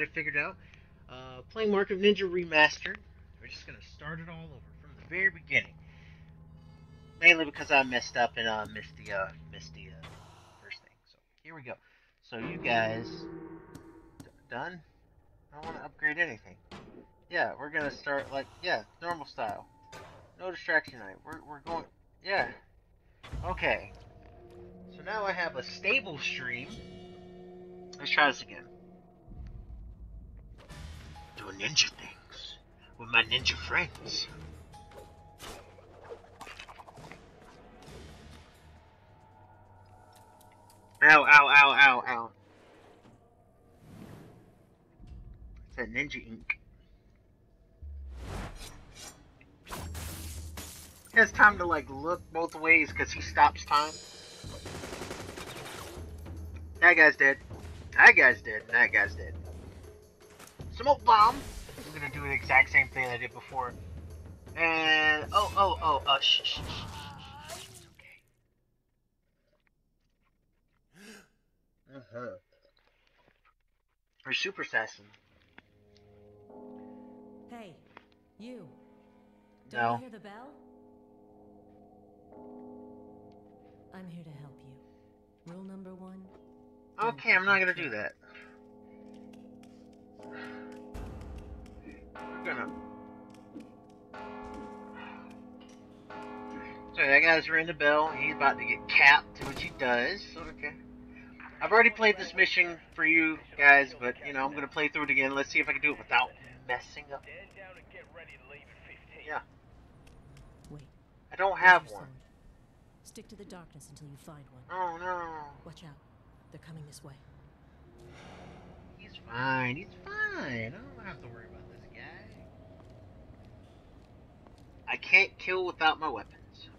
it figured out. Playing Mark of Ninja Remastered. We're just gonna start it all over from the very beginning. Mainly because I messed up and missed the first thing. So here we go. So you guys done? I don't want to upgrade anything. Yeah, we're gonna start like normal style. No distraction night. We're going. Yeah. Okay. So now I have a stable stream. Let's try this again. Doing ninja things with my ninja friends. Ow, ow, ow, ow, ow. It's that ninja ink. He has time to like look both ways because he stops time. That guy's dead. That guy's dead. That guy's dead. Smoke bomb. I'm gonna do the exact same thing I did before. And shh, shh, shh, shh. It's okay. Or super assassin. Hey, you. Don't No. you hear the bell? I'm here to help you. Rule number 1. Okay, I'm not gonna do that. We're gonna. So that guy's ringing the bell. He's about to get capped, which he does. Okay. I've already played this mission for you guys, but you know I'm gonna play through it again. Let's see if I can do it without messing up. Yeah. Wait. I don't have one. Stick to the darkness until you find one. Oh no. Watch out. They're coming this way. He's fine. He's fine. I don't have to worry about this guy. I can't kill without my weapons.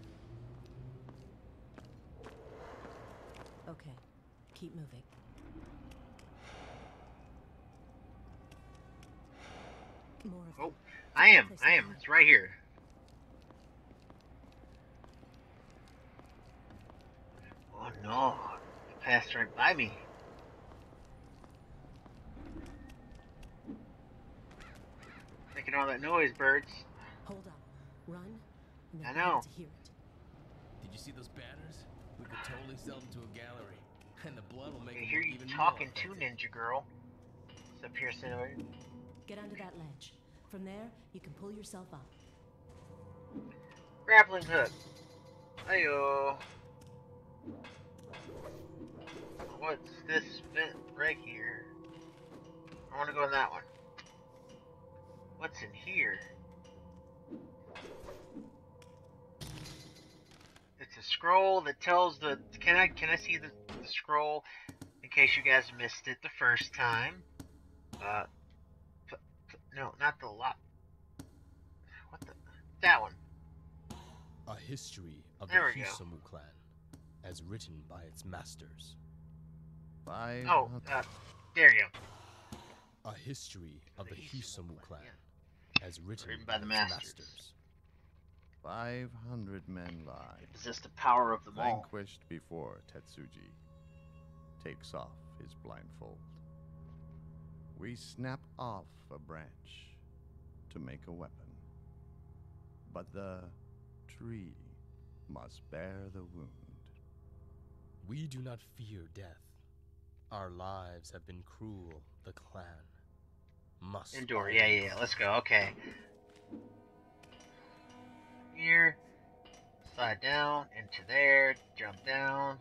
Okay. Keep moving. More of Oh, them. I am. It's right here. Oh no. It passed right by me. Making all that noise, birds. Hold up. Run. And I they'll be know. able to hear it. Did you see those banners? We could totally sell them to a gallery. And the blood will make I them hear look you even talking more to Ninja Girl. It's up here somewhere. Get under that ledge. From there, you can pull yourself up. Grappling hook. Ayo. What's this vent right here? I want to go in that one. What's in here? It's a scroll that tells the. Can I see the scroll? In case you guys missed it the first time. No, not the lot. What the? That one. A history of There the we go. Hisamu clan, as written by its masters. Oh, there you go. A history of the Hisamu clan, as written by the its masters. 500 men lie. They possess the power of them all. Vanquished before Tetsuji takes off his blindfold. We snap off a branch to make a weapon. But the tree must bear the wound. We do not fear death. Our lives have been cruel. The clan must Endure. Yeah. Let's go. Okay. Here. Slide down into there. Jump down.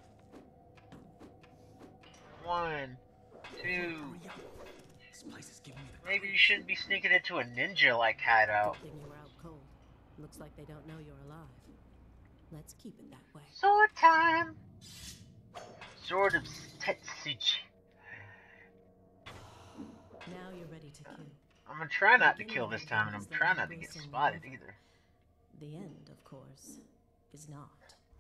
1, 2. This place is giving me the Maybe you shouldn't be sneaking into a ninja-like hideout. Good thing you were out cold. Looks like they don't know you're alive. Let's keep it that way. Sword time! Sword of Tetsuji. Now you're ready to kill. I'm gonna try not to kill this time, and I'm trying not to get spotted either. The end, of course, is not.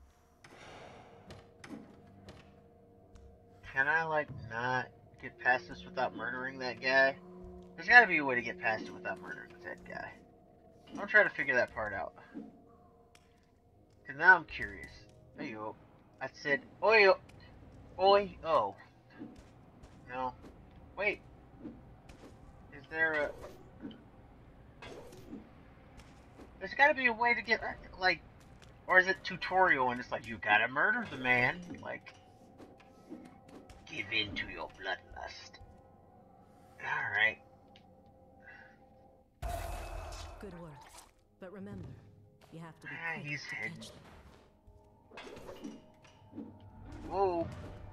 Can I, like, not get past this without murdering that guy? There's gotta be a way to get past it without murdering that guy. I'm gonna try to figure that part out. Cause now I'm curious. Ayo. I said, oyo. Oi. Oh. No. Wait. there a... There's gotta be a way to get, like... Or is it tutorial and it's like, you gotta murder the man? Like... Give in to your bloodlust. Alright. Good work. But remember, you have to be quick He's to hidden. catch them. Whoa.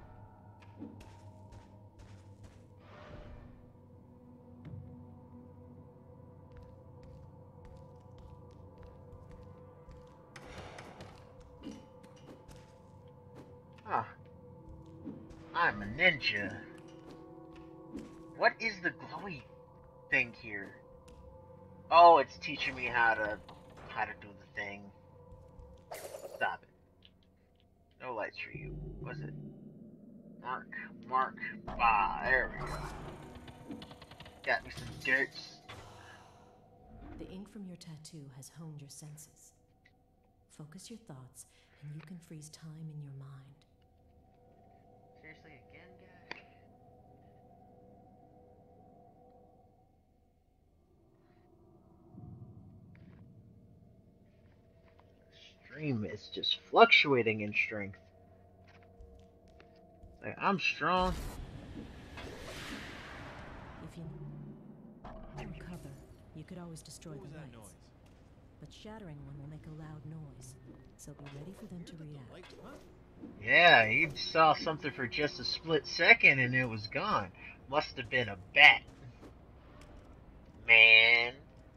Huh. I'm a ninja. What is the glowy thing here? Oh, it's teaching me how to do the thing. Stop it. No lights for you. Was it? Mark, there we go. Got me some dirts. The ink from your tattoo has honed your senses. Focus your thoughts, and you can freeze time in your mind. Seriously, again, guy? Stream is just fluctuating in strength. Like, I'm strong. If you recover, you could always destroy the lights. But shattering one will make a loud noise, so be ready for them to react. Yeah, he saw something for just a split second and it was gone. Must have been a bat. Man.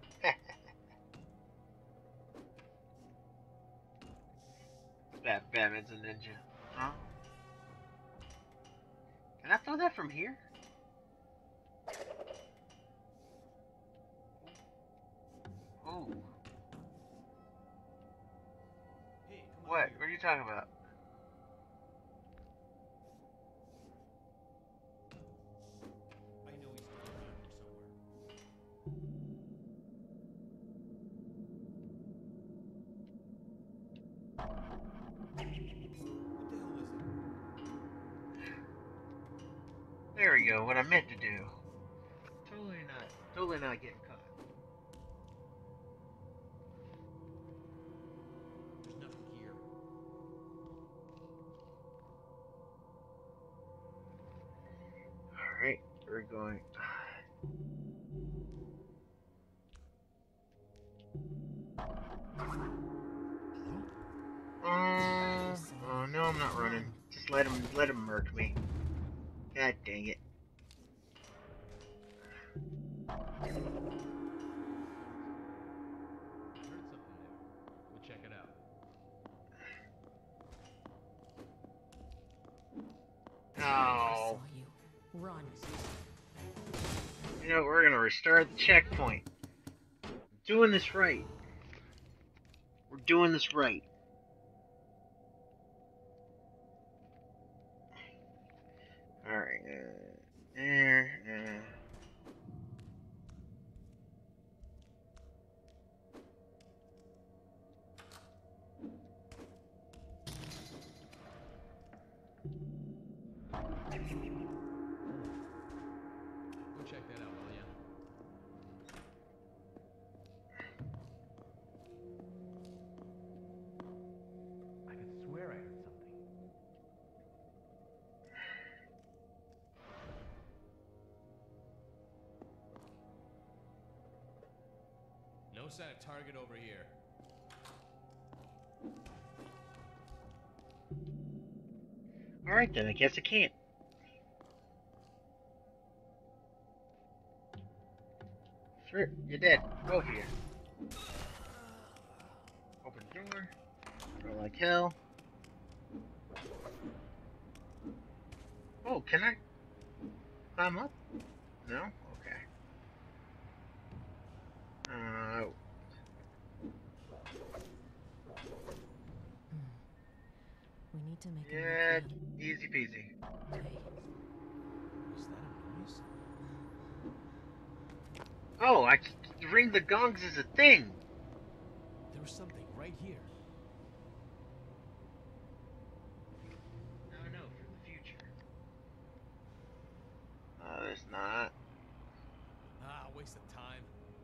Batman's a ninja. Huh? Can I throw that from here? Oh. What? What are you talking about? I know he's still around here somewhere. There we go, what I meant to do. Totally not getting caught. There's nothing here. Alright, we're going. Oh no, I'm not running. Just let him murk me. God dang it. I heard something there. We'll check it out. I Oh. saw you. Run. You know, we're gonna restart the checkpoint. Doing this right. We're doing this right. Alright, there. Go check that out, will ya? I could swear I heard something. No sign of target over here. Alright then, I guess I can't. Sure, you're dead. Both of you. Open the door. Go like hell. Oh, can I climb up? No? Okay. We need to make Yeah, a note. easy peasy. Okay. Was that a noise? Oh, ring the gongs is a thing. There was something right here. Now I know for the future. There's not. Ah, waste of time.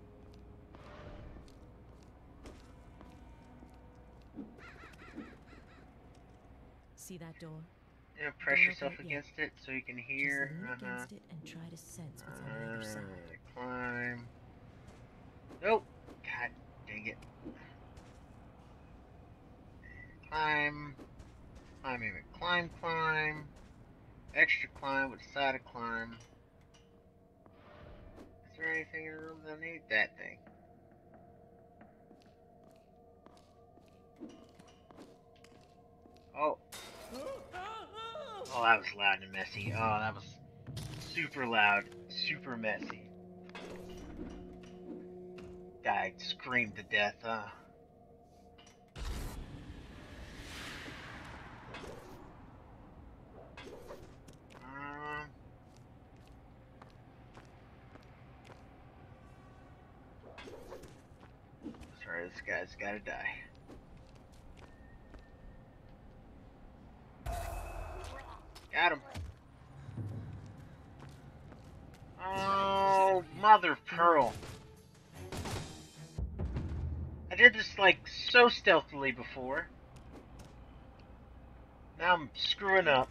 See that door? Yeah, press Don't yourself open it yet. against it so you can Just hear. lean against it and try to sense what's on the other side. Climb. Nope. God dang it. Climb. Climbing it. Climb, climb. Extra climb with side of climb. Is there anything in the room that I need? That thing. Oh. Oh, that was loud and messy. Oh, that was super loud, super messy. Guy screamed to death, huh? Sorry, this guy's gotta die. Got him. Oh, mother of pearl. I did this like so stealthily before. Now I'm screwing up.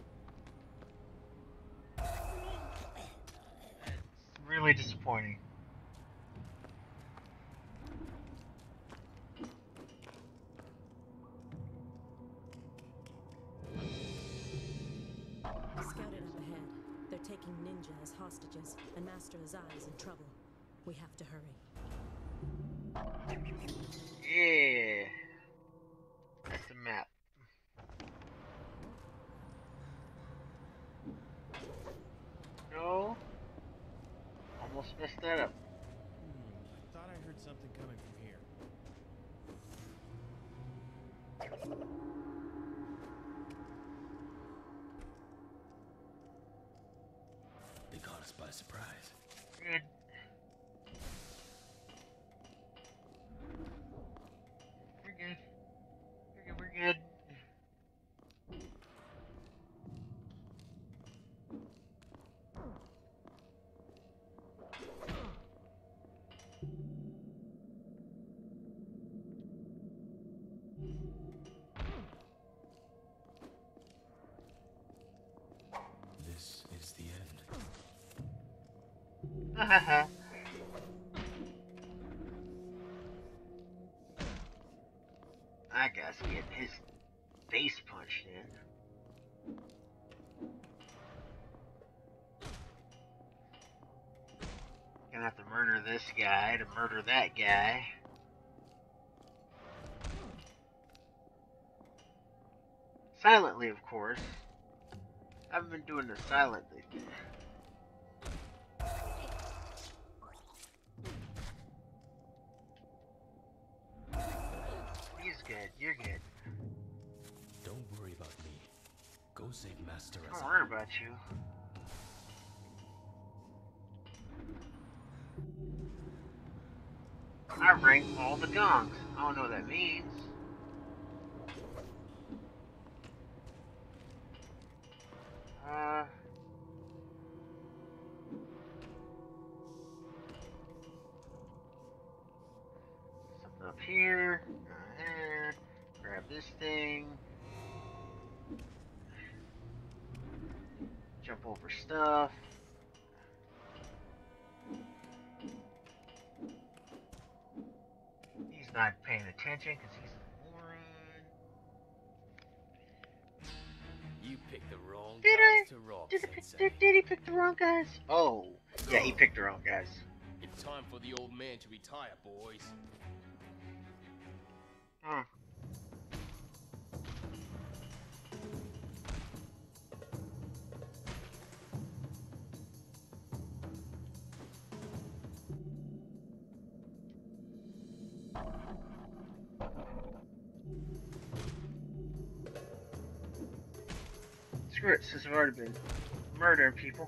It's really disappointing. Scouted up ahead. They're taking Ninja as hostages, and Master Azai is in trouble. We have to hurry. Yeah. That's the map. No. Almost messed that up. I thought I heard something coming from here. They caught us by surprise. Good. We're good. We're good. This is the end. Hahaha. I guess get his face punched in. Gonna have to murder this guy to murder that guy. Silently, of course. I haven't been doing this silently. He's good. You're good. Don't worry about me. Go save Master Don't Azai. worry about you. I rang all the gongs. I don't know what that means. Something up here. Grab this thing. Jump over stuff. He's not paying attention because he's a moron. You picked the wrong Did guys I? to rob, Did Sensei. he pick the wrong guys? Oh, yeah, he picked the wrong guys. It's time for the old man to retire, boys. Hmm. Screw it, since I've already been murdering people.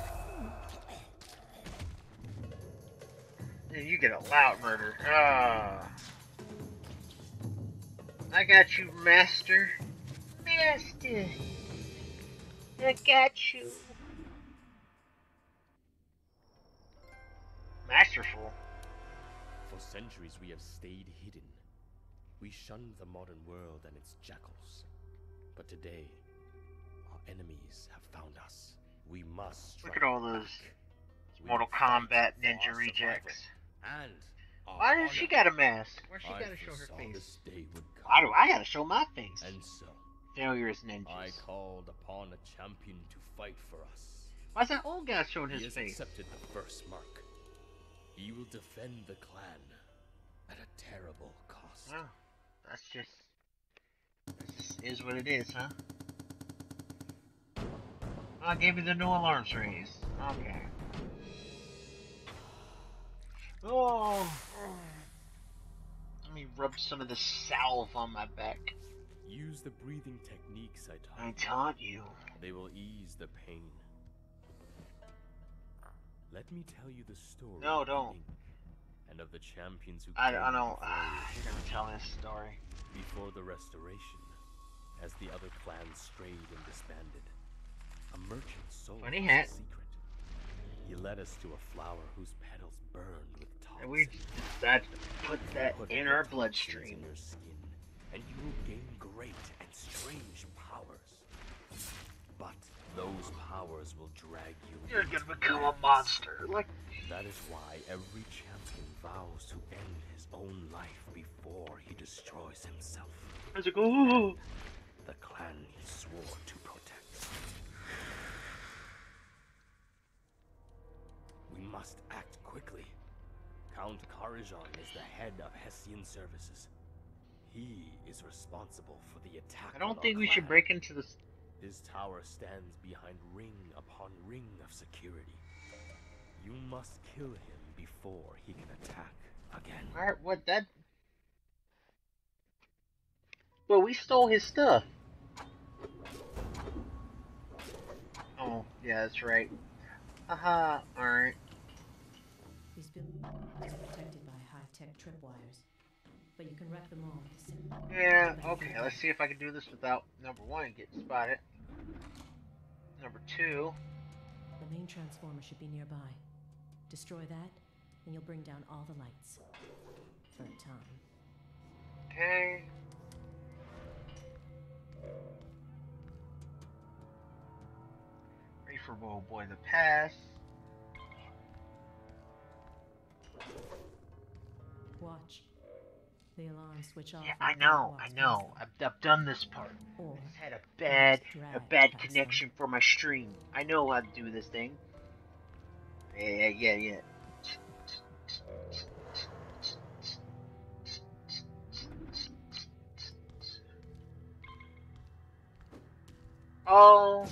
And you get a loud murder. Ah. I got you, Master. Master. I got you. masterful. For centuries we have stayed hidden. We shunned the modern world and its jackals. But today, our enemies have found us. We must strike Look at all those back. We Mortal will fight Kombat for ninja our rejects. survival and our Why does she honor. got a mask? Why she I gotta show her foresaw face? this day would come. Why do I gotta show my face? And so, Failure is ninjas. I called upon a champion to fight for us. Why's that old guy showing He his has face? accepted the first mark. He will defend the clan at a terrible cost. Well, that's just is what it is, huh? I gave you the no alarms raised. Okay. Oh. Let me rub some of the salve on my back. Use the breathing techniques I taught I you. taught you. They will ease the pain. Let me tell you the story. No, of the don't. Ink and of the champions who I came don't. before You're gonna tell this story. you. Before the restoration, as the other clans strayed and disbanded, a merchant sold Funny us hat. a secret. He led us to a flower whose petals burned with toxins. And we decided to put that Put in the our toxins bloodstream. in your skin, and you will gain great and strange powers. But those powers will drag you. You're into gonna become a madness. monster. Like, That is why every champion vows to end his own life before he destroys himself. how's it go? The clan he swore to protect. We must act quickly. Count Karajan is the head of Hessian services. He is responsible for the attack. I don't on think our we should clan. break into this. His tower stands behind ring upon ring of security. You must kill him before he can attack again. Alright, what that? Well, we stole his stuff. Oh, yeah, that's right. Haha, alright. These buildings are protected by high-tech tripwires, but you can wreck them all with a simple. Yeah, okay, let's see if I can do this without, number one, getting spotted. Number two, The main transformer should be nearby. Destroy that, and you'll bring down all the lights. For a time. okay. Ready for Roll Boy the Pass. Watch. The alarms switch off. Yeah, when I the know, cat I walks know. past I've done this part. them. Or I just had a drag bad past connection for my stream. I know how to do this thing. Yeah. Oh.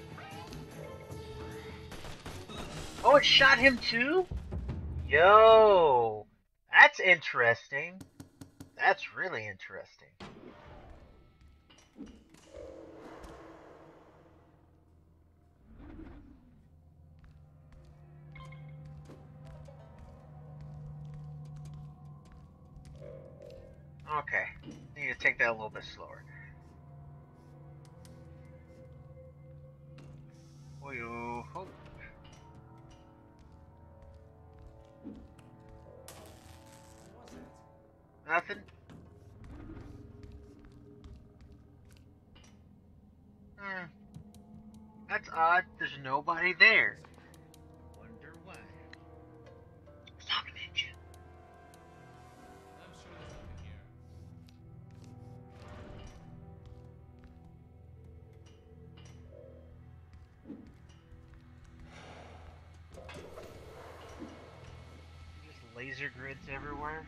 Oh, it shot him too? Yo. That's interesting. That's really interesting. Okay. Need to take that a little bit slower. Oh, oh. Nothing? That's odd. There's nobody there. Wonder why. Stop ninja. I'm sure there's nothing here. Just laser grids everywhere.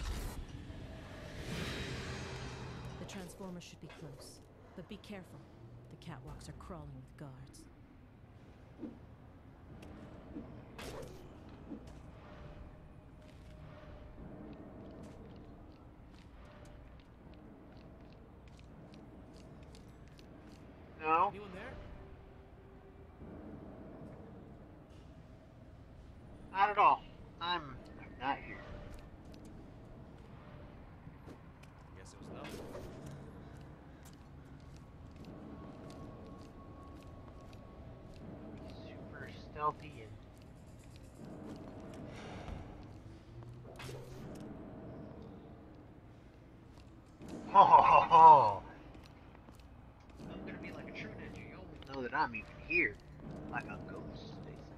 The transformer should be close, but be careful. The catwalks are crawling with guards. No? Anyone there? Not at all. I'm not here. Guess it was nothing. Super stealthy and Ho ho ho ho! I'm gonna be like a true ninja. You always know that I'm even here. Like a ghost, they say.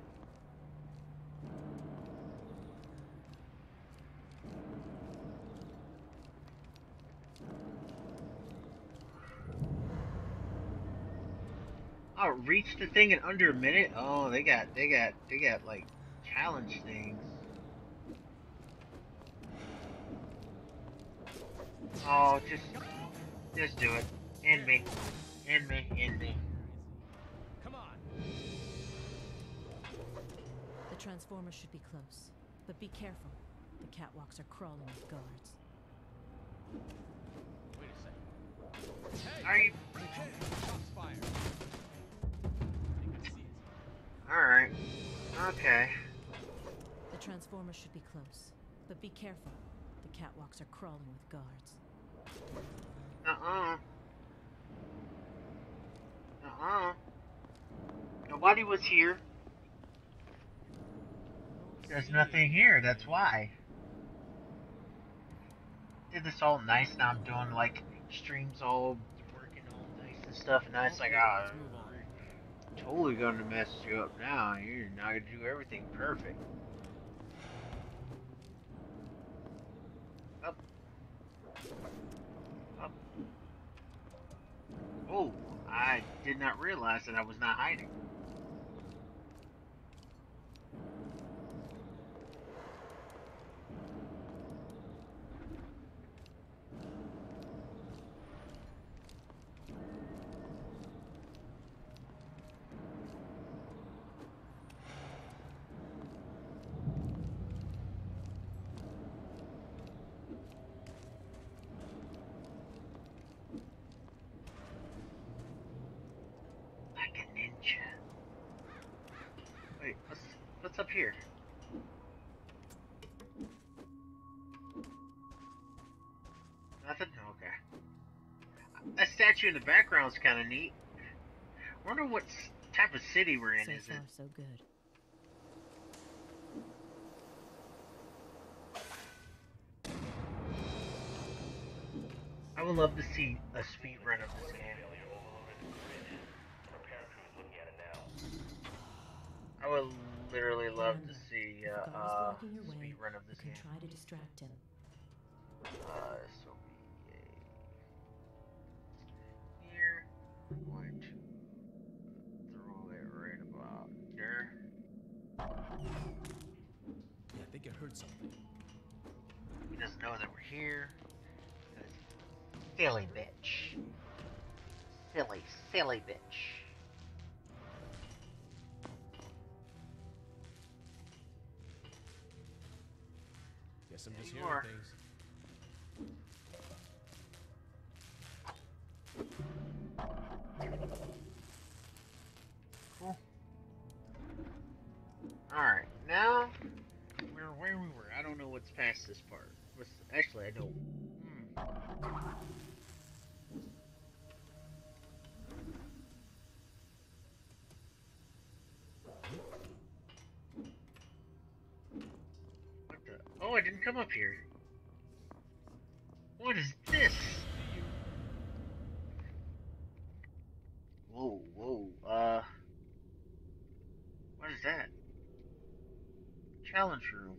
Oh, reach the thing in under a minute? Oh, they got like challenge things. Oh, just do it. End me. End me. End me. Come on. The transformer should be close, but be careful. The catwalks are crawling with guards. Wait a second. Hey! Are you? Shots fired. You can see it. Alright. Okay. The transformer should be close, but be careful. The catwalks are crawling with guards. Nobody was here. There's nothing here, that's why. Did this all nice, now I'm doing like streams all working all nice and stuff, and now it's like, ah, Let's move on. totally gonna mess you up now. You're not gonna do everything perfect. Up. Up. Oh, I did not realize that I was not hiding. Like a ninja. Wait, what's up here? Nothing? Okay. That statue in the background's kind of neat. Wonder what type of city we're in. So Is far, it? so good. I would love to see a speed run of this game. I would literally love to Remember, see if a Gar's blocking your way, speed run of you this can game. try to distract him. This will be here. I'm going to throw it right about there. Yeah, I think I heard something. He doesn't know that we're here. Silly bitch. Silly bitch. Guess I'm just There you hearing are. things. Cool. Alright, now we're where we were. I don't know what's past this part. Actually, I don't. What the? Oh, I didn't come up here. What is this? Whoa, whoa, what is that? Challenge room.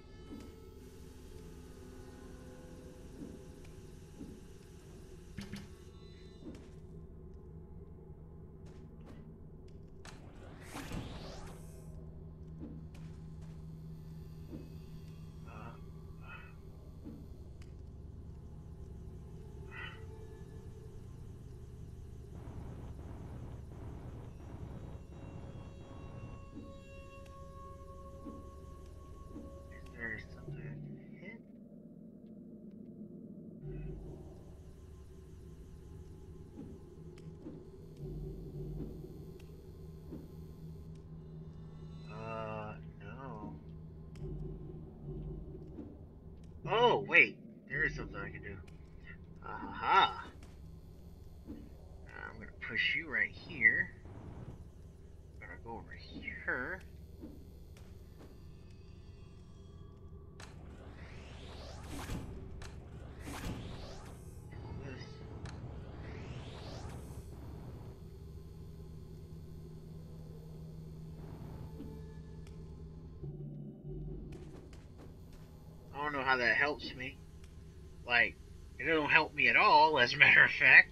Is there something I can hit? No. Oh, wait. There is something I can do. Aha. I'm gonna push you right here. I'm gonna go over here. This. I don't know how that helps me. Like, it don't help me at all, as a matter of fact.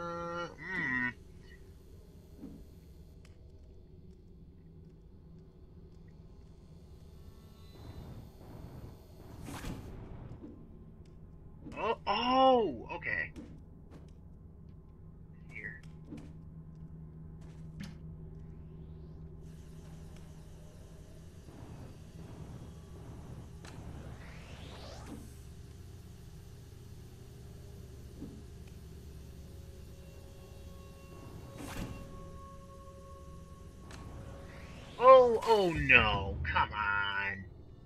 Oh, okay. Here. Oh no, come on.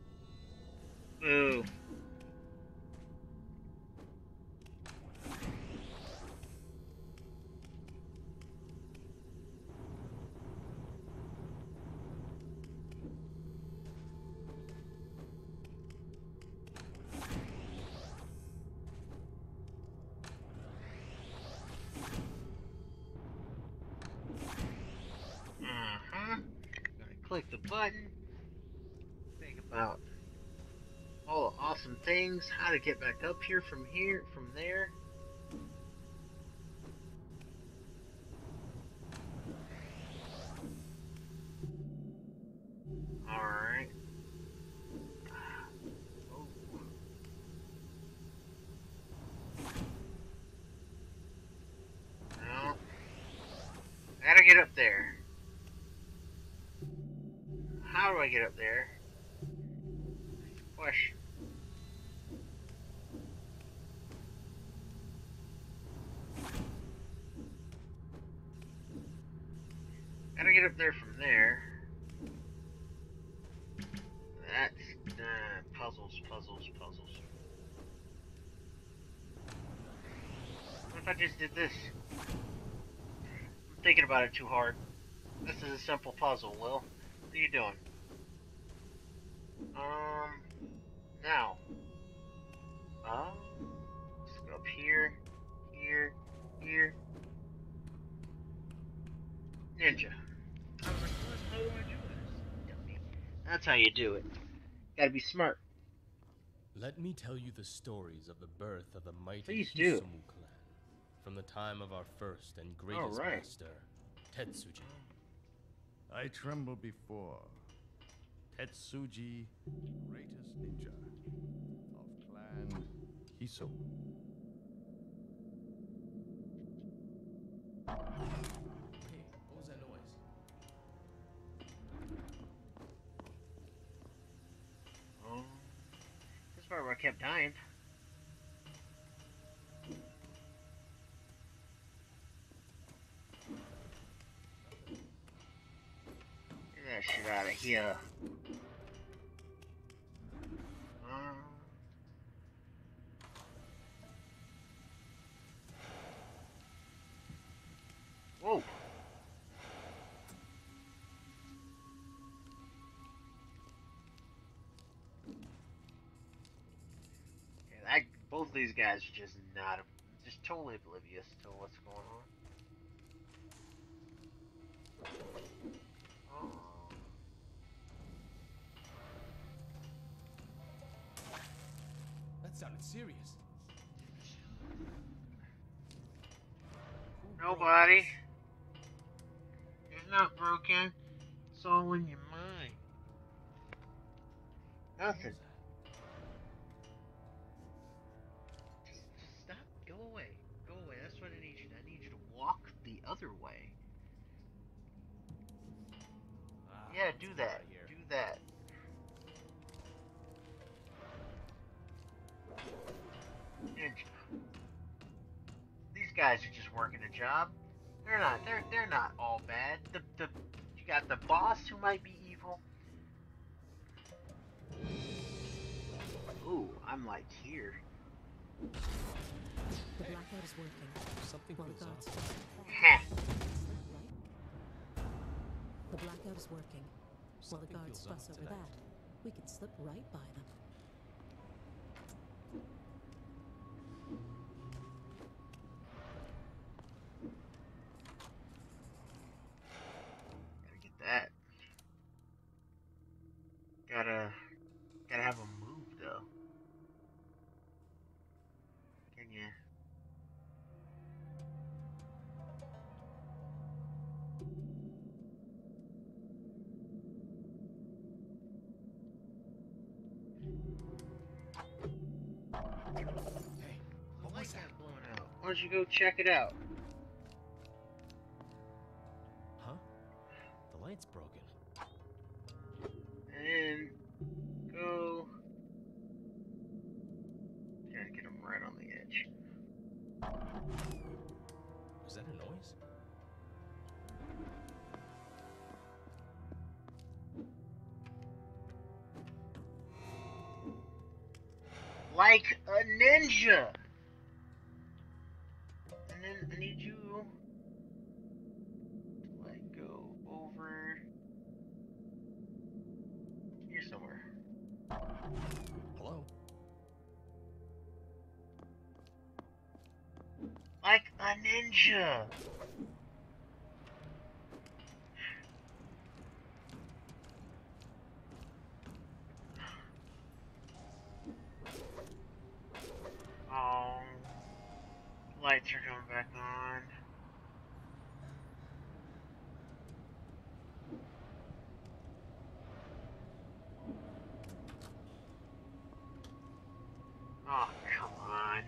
Boo. Gonna click the button. Think about all the awesome things, how to get back up here, from there. Alright. Oh. No. I gotta get up there. How do I get up there? Question. Gotta get up there from there. That's puzzles. What if I just did this? I'm thinking about it too hard. This is a simple puzzle, Will. What are you doing? Now. Let's go up here, here. Ninja. I was like, how do I do this? Dummy. That's how you do it. Gotta be smart. Let me tell you the stories of the birth of the mighty Please do. Hisumu clan, from the time of our first and greatest master, Tetsuji. I tremble before Tetsuji, greatest ninja of clan Hisumu. Hey, what was that noise? Oh. This part where I kept dying. Get that shit out of here. Whoa. Yeah, both of these guys are just totally oblivious to what's going on. Oh. That sounded serious. Nobody. It's not broken. It's all in your mind. Nothing. Just stop. Go away. Go away. That's what I need you to. I need you to walk the other way. Yeah, do that. Do that. Ninja. These guys are just working a job. They're not all bad. You got the boss who might be evil. Ooh, I'm like here. The blackout is working. Something While the feels guards off. Heh. The blackout is working. While the Something guards feels off fuss over tonight. that, we can slip right by them. Gotta get that. Gotta have a move though. Why don't you go check it out? Huh? The light's broken. And go. Gotta get him right on the edge. Was that a noise? Like a ninja! And then I need you to like go over here somewhere. Hello? Like a ninja! Oh, lights are coming back on. Oh, come on.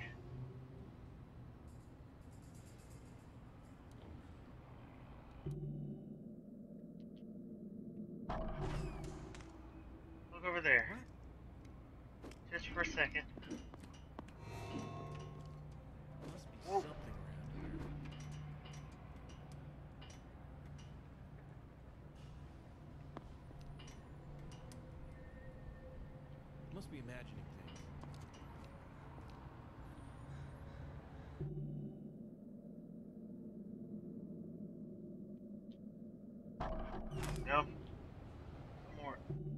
Look over there. Just for a second. Must be Whoa. something around here. Must be imagining things. Nope. More.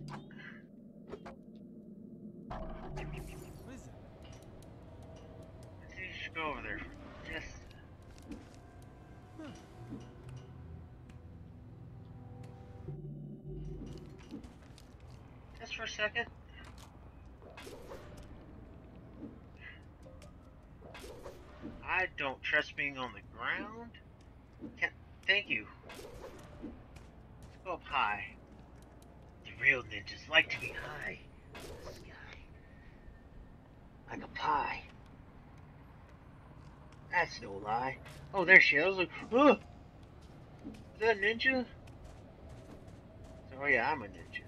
What is that? I think you should go over there. Just. Just for a second. I don't trust being on the ground. Thank you. Let's go up high. The real ninjas like to be high in the sky. Like a pie. That's no lie. Oh, there she is. I was like, oh! Is that a ninja? So, oh yeah, I'm a ninja.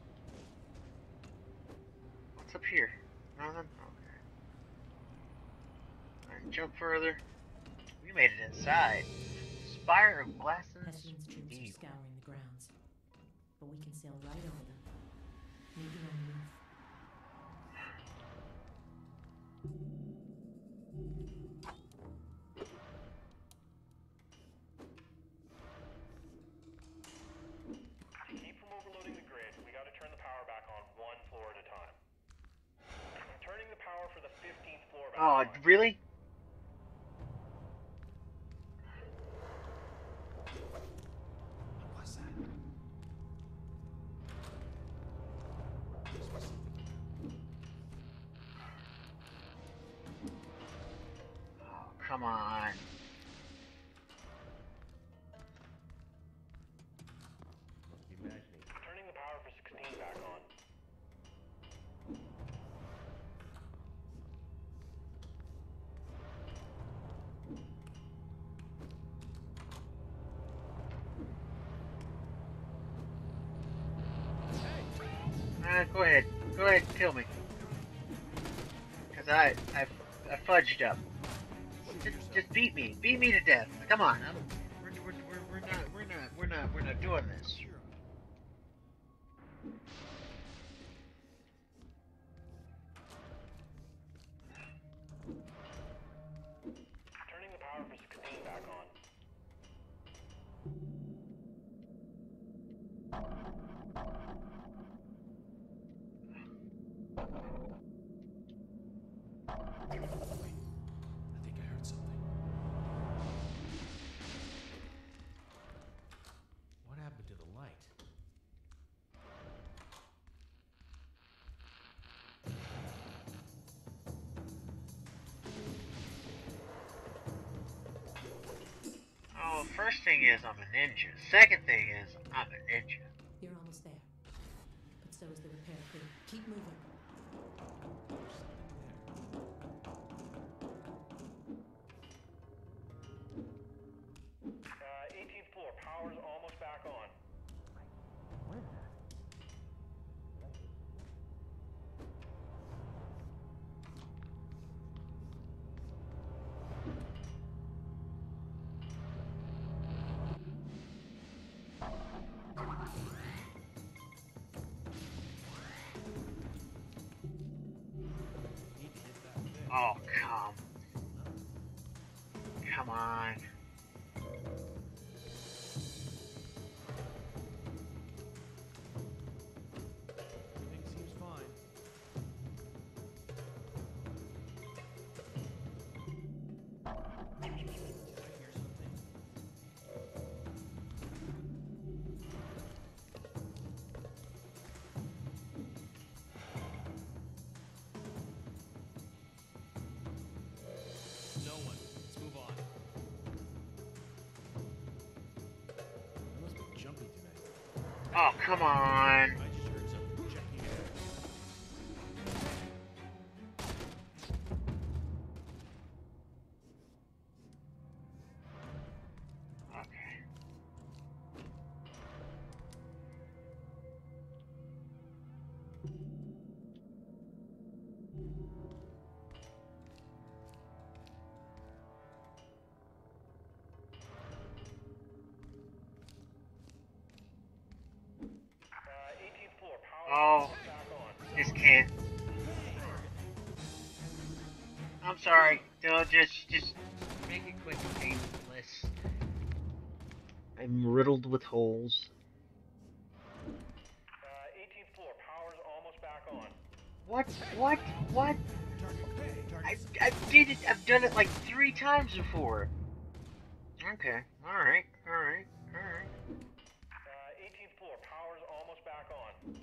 What's up here? Nothing? Okay. Alright, jump further. We made it inside. Spire of Glasson's Hessian's troops are Evil. scouring the grounds, but we can sail right over them. Meet you on the roof. To keep from overloading the grid, we gotta turn the power back on one floor at a time. I'm turning the power for the 15th floor back Oh, on. really? What was that? This was something. Oh, come on. Must be imagining. Turning the power for 16 back on. Go ahead. Go ahead and kill me. Cause I fudged up. Just beat me. Beat me to death. Come on. We're not doing this. Turning the power for 16 back on. Wait, I think I heard something. What happened to the light? Oh, first thing is I'm a ninja. Second thing is I'm a ninja. You're almost there. But so is the repair crew. Keep moving. There's something there. Oh, come on. Everything seems fine. Did I hear something? No one. Let's move on. I must be jumpy tonight. Oh, come on. I just heard something checking it out. Okay. Uh, 18th floor, power Oh, back on. this kid. I'm sorry. Don't just make it quick and painless. I'm riddled with holes. 18th floor, power's almost back on. What? What? I did it. I've done it like 3 times before. Okay. All right. 18th floor, power's almost back on.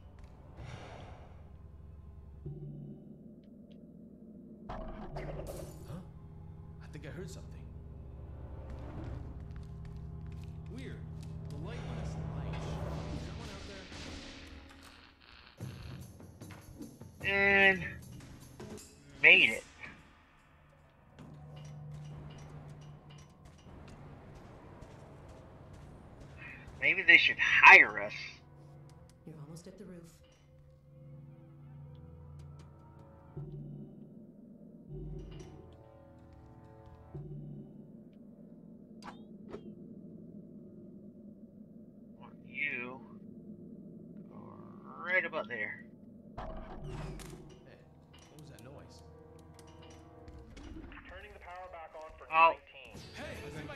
Huh? I think I heard something. Weird. The light on this light. Is someone out there? And made it. Maybe they should hire us. You're almost at the roof. Want you right about there. Hey, what was that noise? Turning the power back on for Oh. 19. Hey, I see my...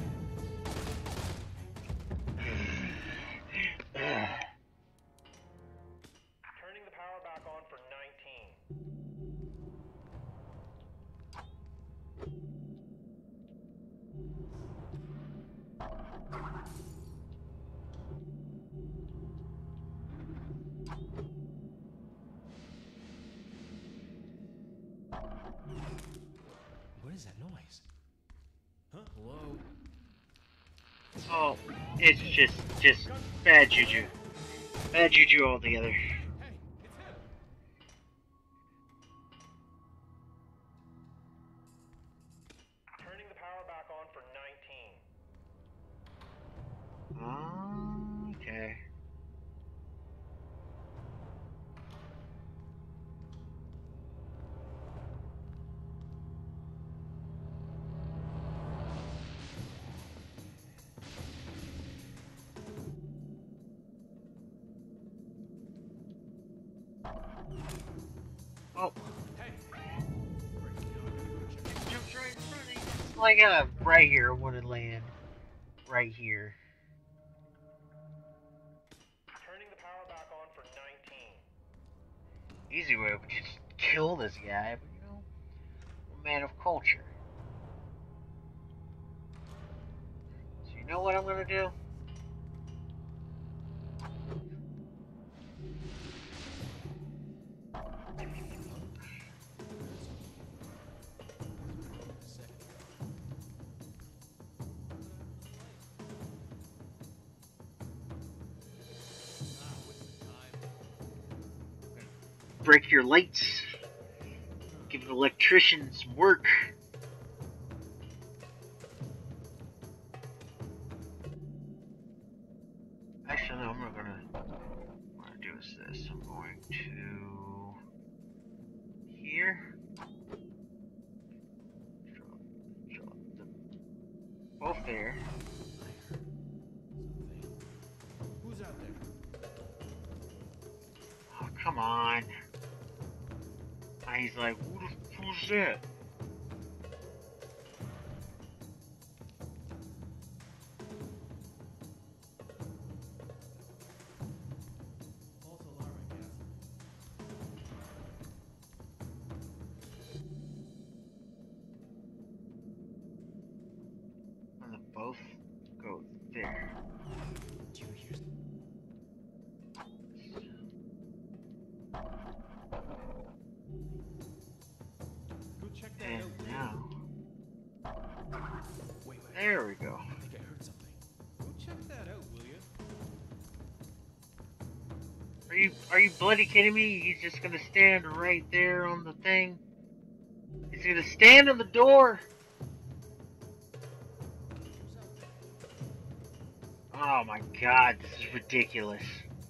Turning the power back on for 19. What is that noise? Huh? Hello? Oh, it's just bad juju. Bad juju altogether. Hey, it's him! Turning the power back on for 19. Okay. Oh, Hey! Great, now I gotta go check. it jumps right in front of you. It's like right here, I want to land. Right here. Turning the power back on for 19. Easy way would just kill this guy, but you know, I'm a man of culture. So you know what I'm gonna do? Break your lights. Give the electrician some work. Actually, no, I'm not gonna. What I'm gonna do is this. I'm going to here. Drop them both there. Who's out there? Oh, come on. And he's like, who the was that? False alarm, I guess. And they both go there. Do you hear? Go check that And out. now, Wait. there we go. I think I heard something. Go check that out, will you? Are you bloody kidding me? He's just gonna stand right there on the thing. He's gonna stand on the door. Oh my god, this is ridiculous.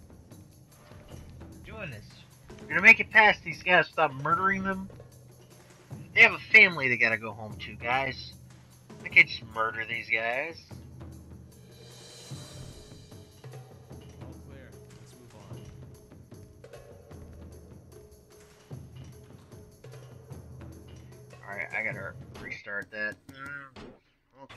We're doing this. We're gonna make it past these guys without murdering them. They have a family they gotta go home to, guys. I can't just murder these guys. All clear. Let's move on. Alright, I gotta restart that. Okay.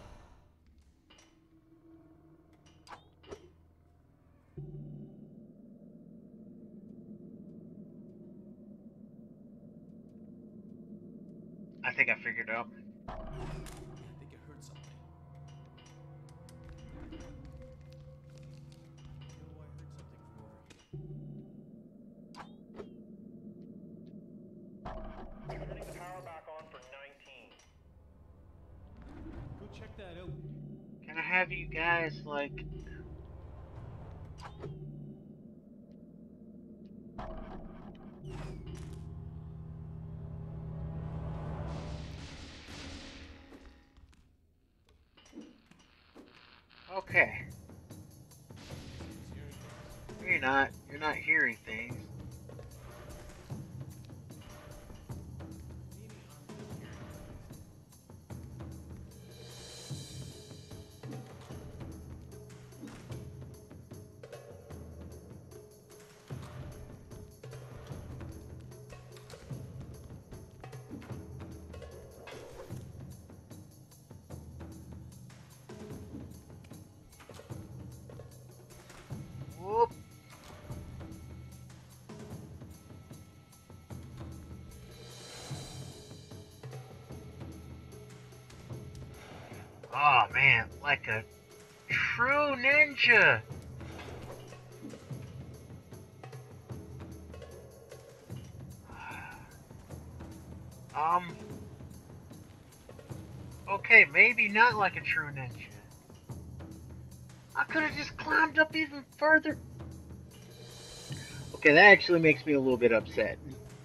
I think I figured out. Yeah, I think I heard something. No, I heard something from over here. Turning the power back on for 19. Go check that out. Can I have you guys, like... Okay. You're not hearing things. Whoop. Oh man, like a true ninja. Okay, maybe not like a true ninja. I could have just climbed up even further. Okay, that actually makes me a little bit upset.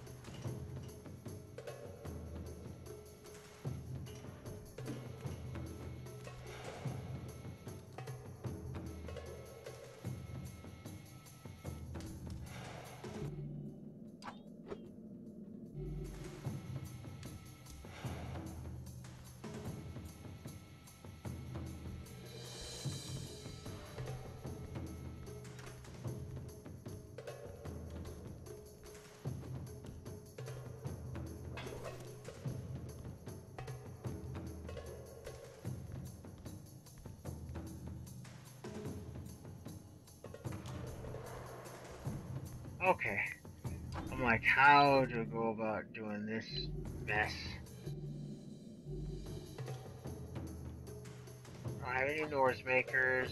Okay. I'm like, how to go about doing this mess? I don't have any noise makers.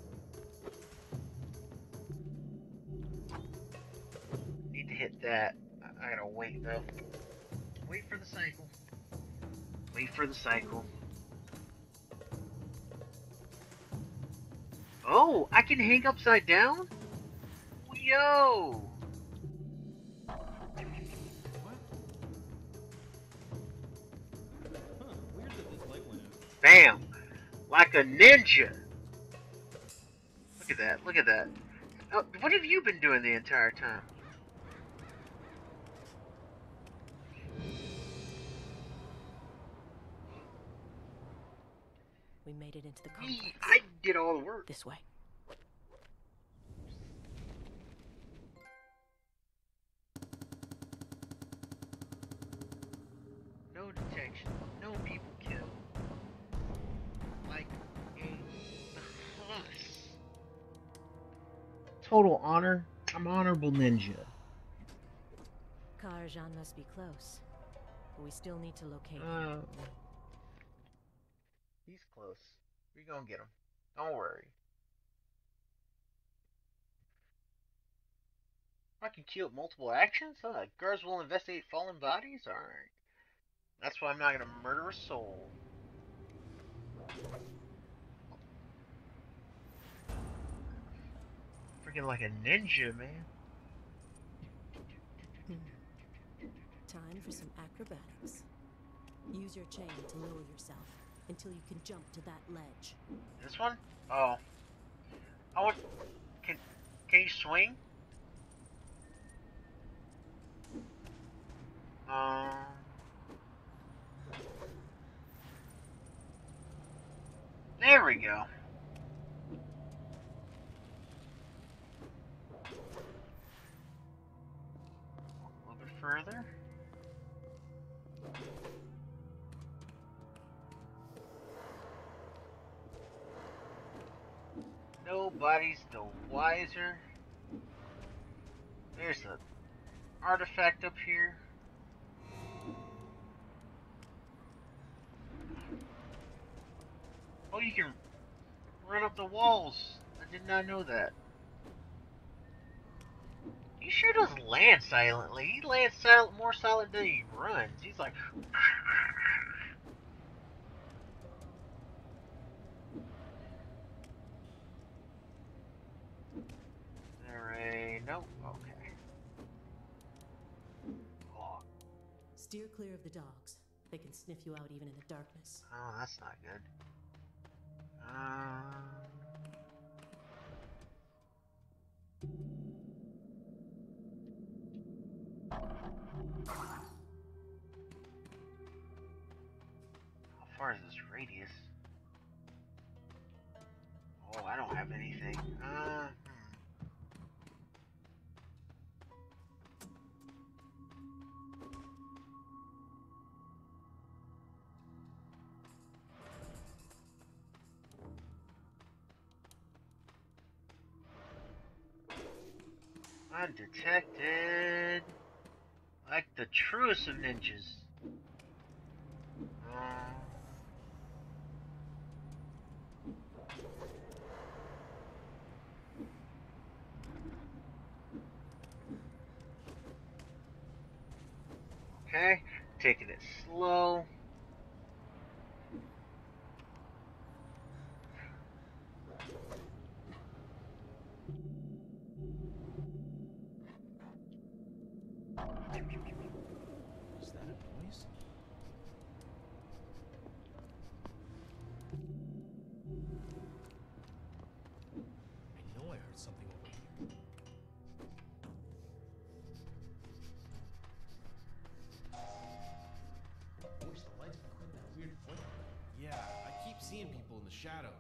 Need to hit that. I gotta wait though. Wait for the cycle. Wait for the cycle. Oh, I can hang upside down? Yo! What? Huh, weird that this light went out. Bam! Like a ninja! Look at that, look at that. Oh, what have you been doing the entire time? We made it into the complex. I did all the work. This way. no detection, no people killed. Like a huss. Total honor. I'm honorable ninja. Karajan must be close, but we still need to locate him. He's close. We're gonna get him. Don't worry. I can queue up multiple actions? Guards will investigate fallen bodies? Alright. That's why I'm not gonna murder a soul. Freaking like a ninja, man. Time for some acrobatics. Use your chain to lower yourself until you can jump to that ledge. This one? Oh. I want. Can you swing? There we go. A little bit further. Nobody's the wiser. There's an artifact up here. Oh, you can run up the walls. I did not know that. He sure does land silently. He lands more silent than he runs. He's like... Alright, nope, okay. Oh. Steer clear of the dogs. They can sniff you out even in the darkness. Oh, that's not good. How far is this radius? Oh, I don't have anything. Undetected. Like the truest of ninjas. Okay, taking it slow. Is that a noise? I know I heard something over here. I wish the lights would quit that weird flicker. Yeah, I keep seeing people in the shadows.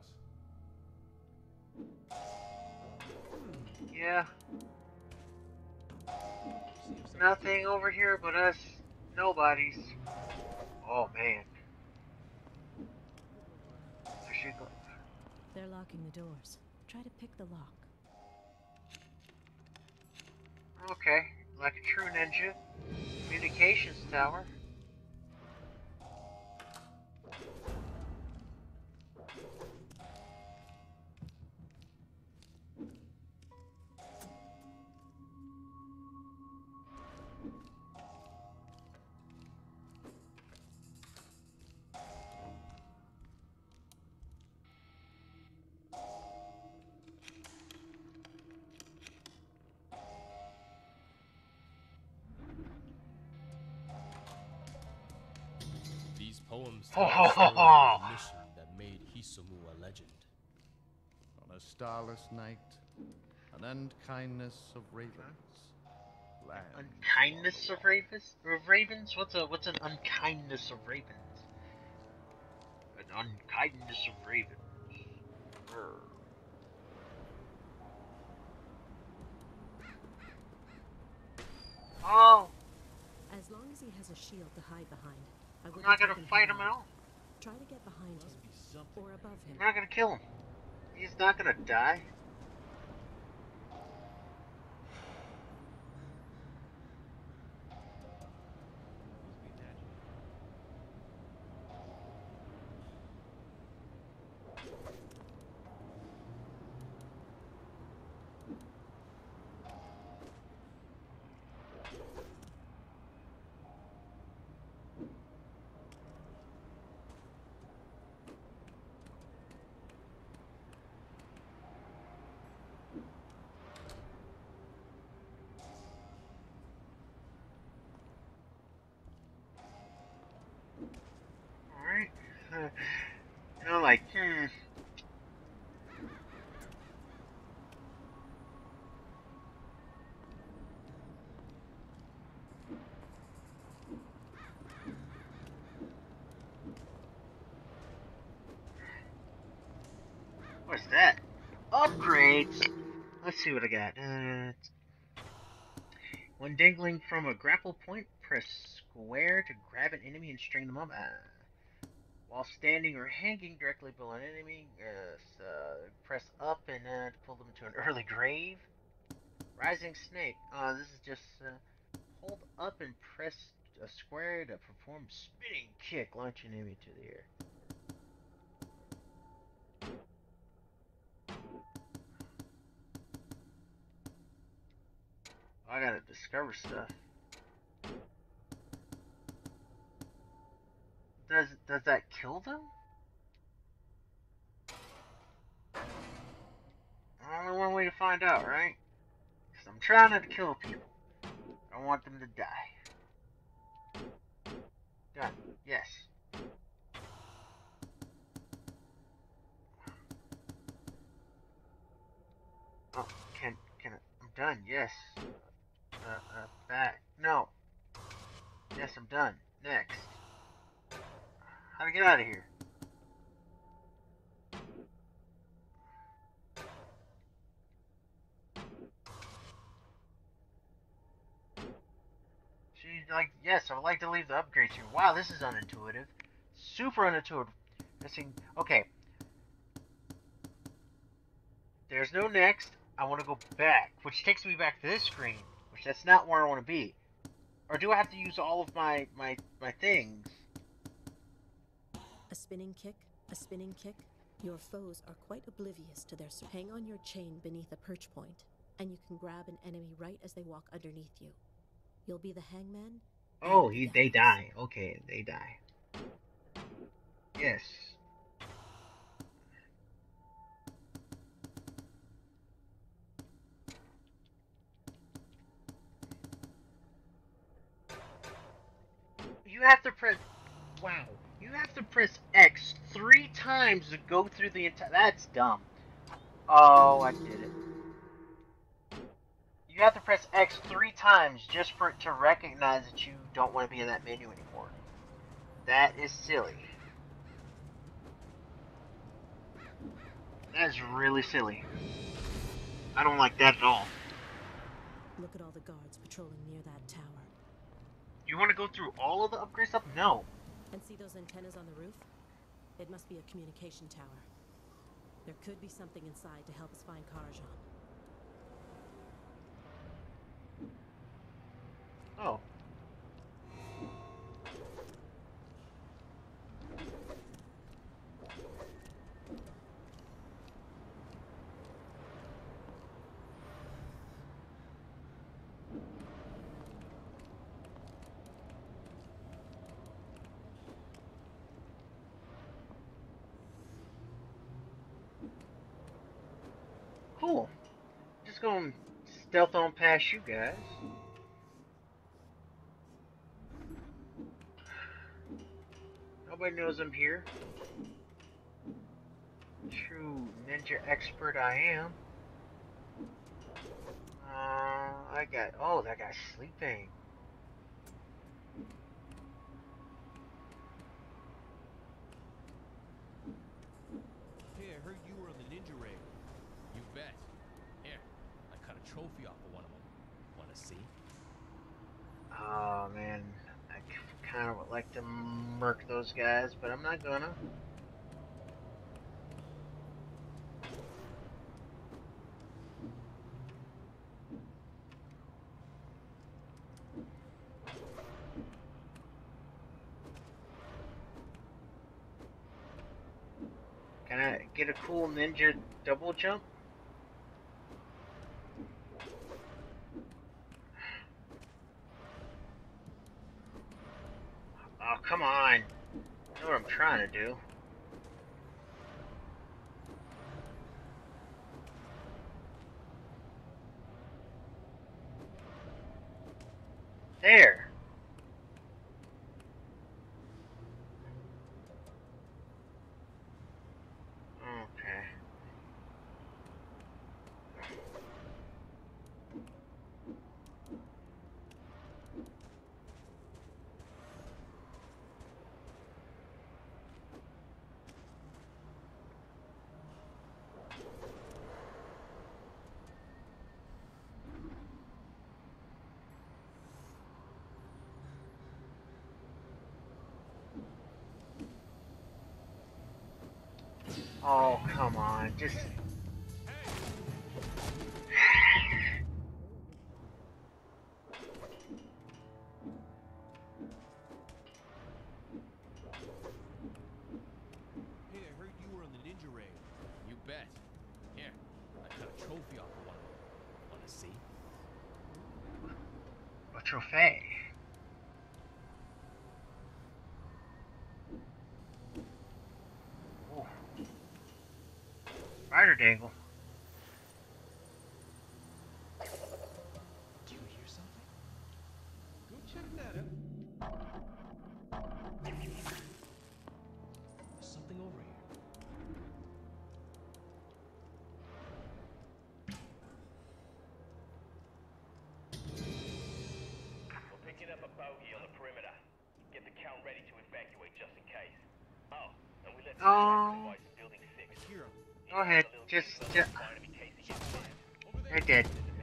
Yeah. Nothing over here but us. Nobody's. Oh man. I should go. They're locking the doors. Try to pick the lock. Okay, like a true ninja. Communications tower. These poems Ho, tell ho, the ho, story ho. of the mission that made Hisomu a legend. On a starless night, an unkindness of ravens. lands Unkindness along of the wall. ravens? What's an unkindness of ravens? An unkindness of ravens. Brr. Oh, As long as he has a shield to hide behind, I I'm wouldn't not take gonna him fight too him at hard. all. Try to get behind him, or above him. I'm not gonna kill him. He's not gonna die. Alright. You know, like, what's that? Upgrades! Let's see what I got. When dangling from a grapple point, press square to grab an enemy and string them up. While standing or hanging directly below an enemy, press up and pull them to an early grave. Rising Snake. This is just hold up and press a square to perform spinning kick, launch an enemy to the air. I gotta discover stuff. Does that kill them? Only one way to find out, right? Because I'm trying not to kill people. I want them to die. Done. Yes. Oh, can I? I'm done. Yes. Back. No. Yes, I'm done. Next. How to get out of here? She's like, yes, I would like to leave the upgrades here. Wow, this is unintuitive. Super unintuitive. Missing. Okay. There's no next. I want to go back, which takes me back to this screen, which that's not where I want to be. Or do I have to use all of my things? A spinning kick, a spinning kick. Your foes are quite oblivious to their hang on your chain beneath a perch point, and you can grab an enemy right as they walk underneath you. You'll be the hangman. Oh, they die. Okay, they die. Yes. You have to press. Wow. You have to press X 3 times to go through the entire. That's dumb. Oh, I did it. You have to press X 3 times just for it to recognize that you don't want to be in that menu anymore. That is silly. That is really silly. I don't like that at all. Look at all the guards patrolling near that tower. You want to go through all of the upgrade stuff? No. And see those antennas on the roof? It must be a communication tower. There could be something inside to help us find Karajan. Oh. Cool. Just gonna stealth on past you guys. Nobody knows I'm here. True ninja expert I am. Oh, that guy's sleeping. Hey, I heard you were on the ninja raid. You bet. Here, I cut a trophy off of one of them. Wanna see? Oh man, I kind of would like to murk those guys, but I'm not gonna. Can I get a cool ninja double jump? Oh, come on. I know what I'm trying to do. There. Okay. Oh, come on. Just... Hey, I heard you were on the Ninja Raid. You bet. Here, I cut a trophy off of one of them. Wanna see? A trophy. Oh. Spider dangle. Do you hear something? Go check that out. There's something over here. We're picking up a bogey on the perimeter. Get the count ready to evacuate just in case. Oh, and we let the tracking device in building 6. Here, Go ahead. Just... I did.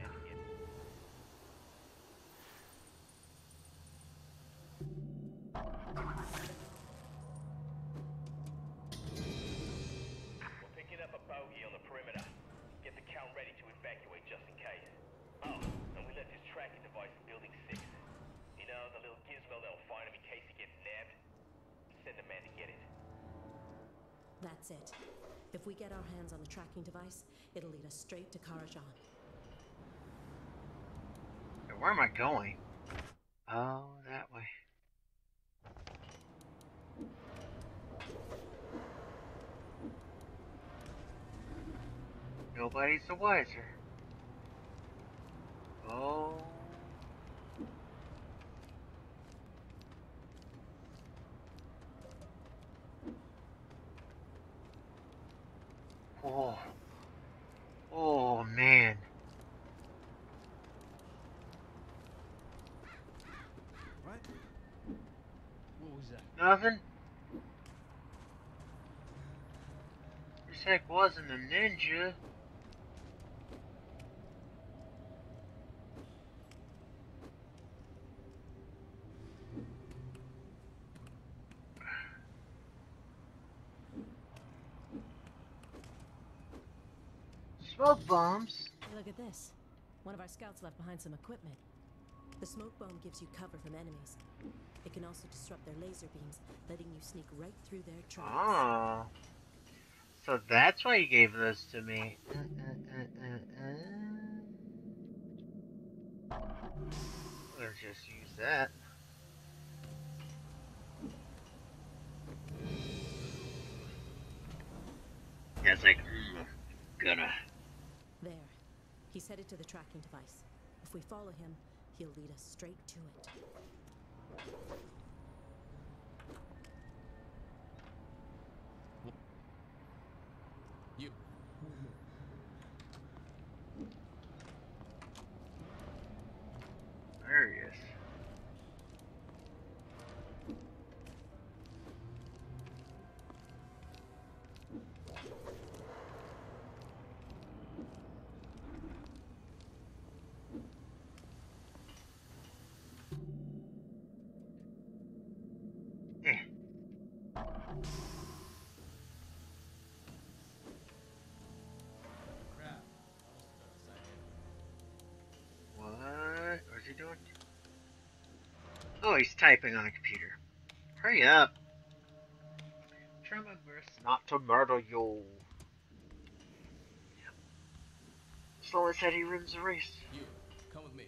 We're picking up a bogey on the perimeter. Get the count ready to evacuate just in case. Oh, and we let this tracking device in building 6. You know, the little gizmo that'll find him in case he gets nabbed? Send a man to get it. That's it. If we get our hands on the tracking device, it'll lead us straight to Karajan. Where am I going? Oh, that way. Nobody's the wiser. Oh. Oh. Oh, man. what? What was that? Nothing? This heck wasn't a ninja. Smoke bombs? Look at this. One of our scouts left behind some equipment. The smoke bomb gives you cover from enemies. It can also disrupt their laser beams, letting you sneak right through their tracks. Oh. So that's why you gave those to me. Let's just use that. Yeah, it's like, gonna. There. He's headed to the tracking device. If we follow him, he'll lead us straight to it. You. There he is. Crap. Almost forgot to sign in. What? What's he doing? Oh, he's typing on a computer. Hurry up. Try my best not to murder you. Sloan said he runs the race. You, come with me.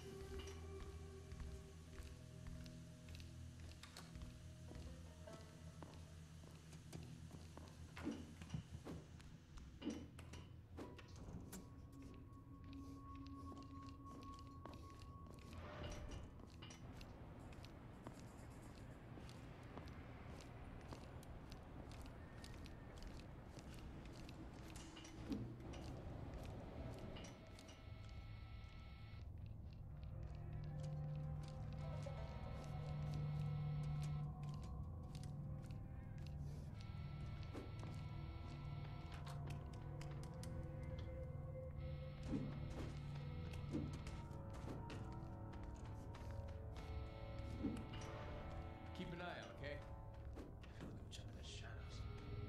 Keep an eye out, okay? I feel like I'm jumping in the shadows.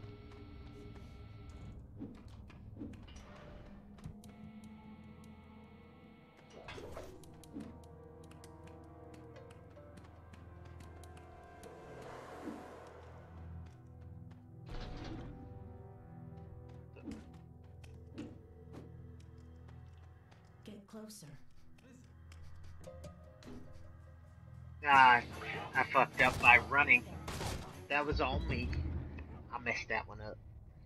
Get closer. Ah, I fucked up by running. That was all me. I messed that one up.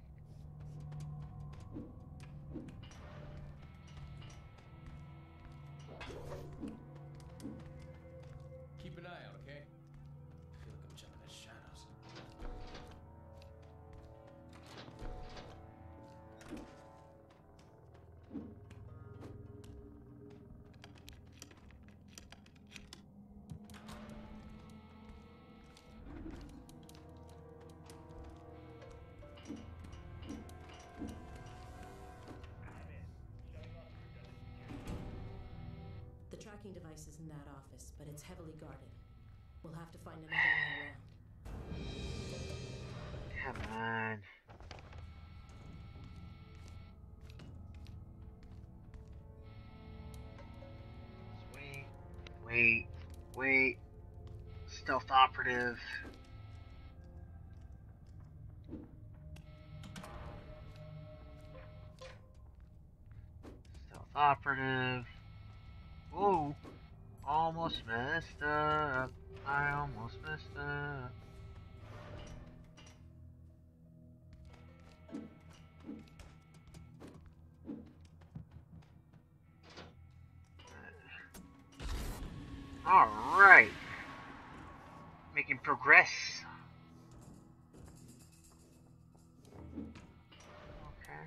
Keep an eye out, okay? I feel like I'm jumping in the shadows. The tracking device is in that office, but it's heavily guarded. We'll have to find another way around. Come on. Wait, wait, wait. Stealth operative. Stealth operative. Whoa. Almost messed up. I almost messed up. Alright. Making progress. Okay.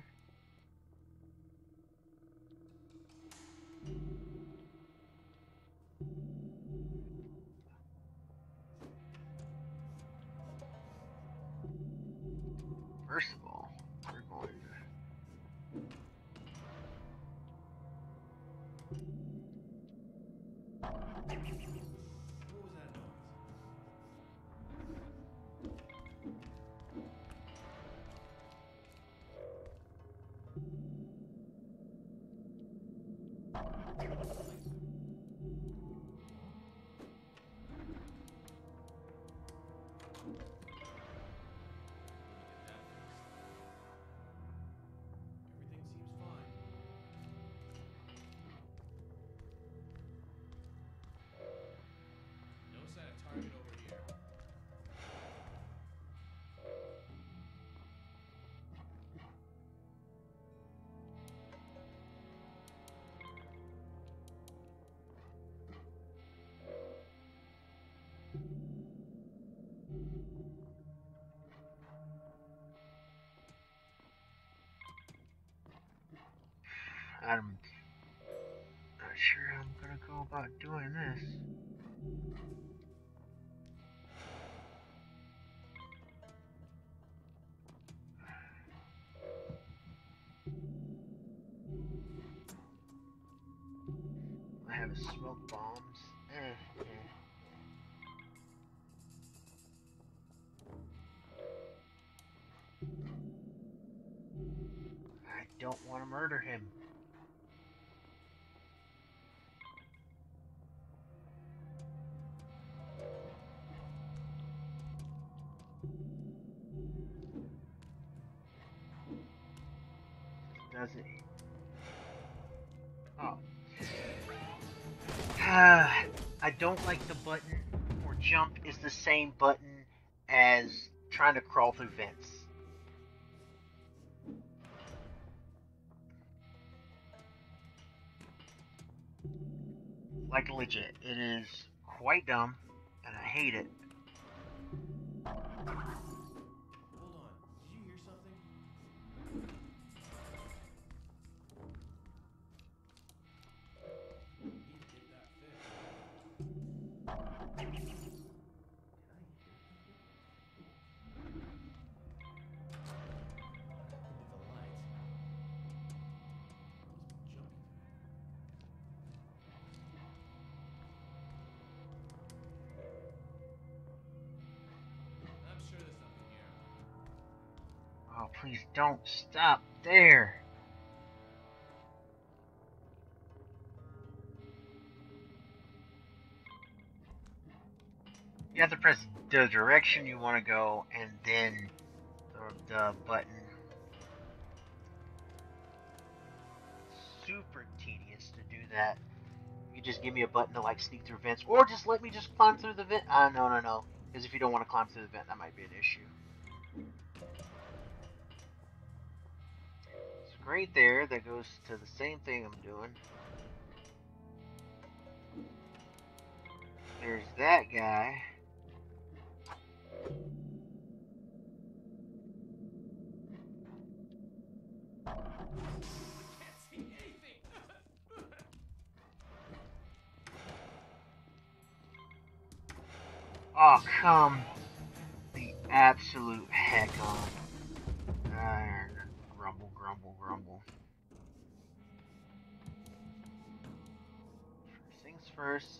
First of all, we're going to... What was that noise? Everything seems fine. No sign of target over here. I'm not sure how I'm gonna go about doing this. I have smoke bombs. don't want to murder him. Does it? Oh. I don't like the button for jump is the same button as trying to crawl through vents. Like legit, it is quite dumb, and I hate it. Hold on. Did you hear something? Need to get that fixed. Did I hear something? With the lights. Must be junky. I'm sure there's nothing here. Oh, please don't stop there. You have to press the direction you want to go and then the button. Super tedious to do that. You just give me a button to like sneak through vents, or just let me just climb through the vent. No. Because if you don't want to climb through the vent, that might be an issue. It's right there. That goes to the same thing I'm doing. There's that guy. Can't see anything. Oh, come the absolute heck on. Grumble, grumble, grumble. First things first.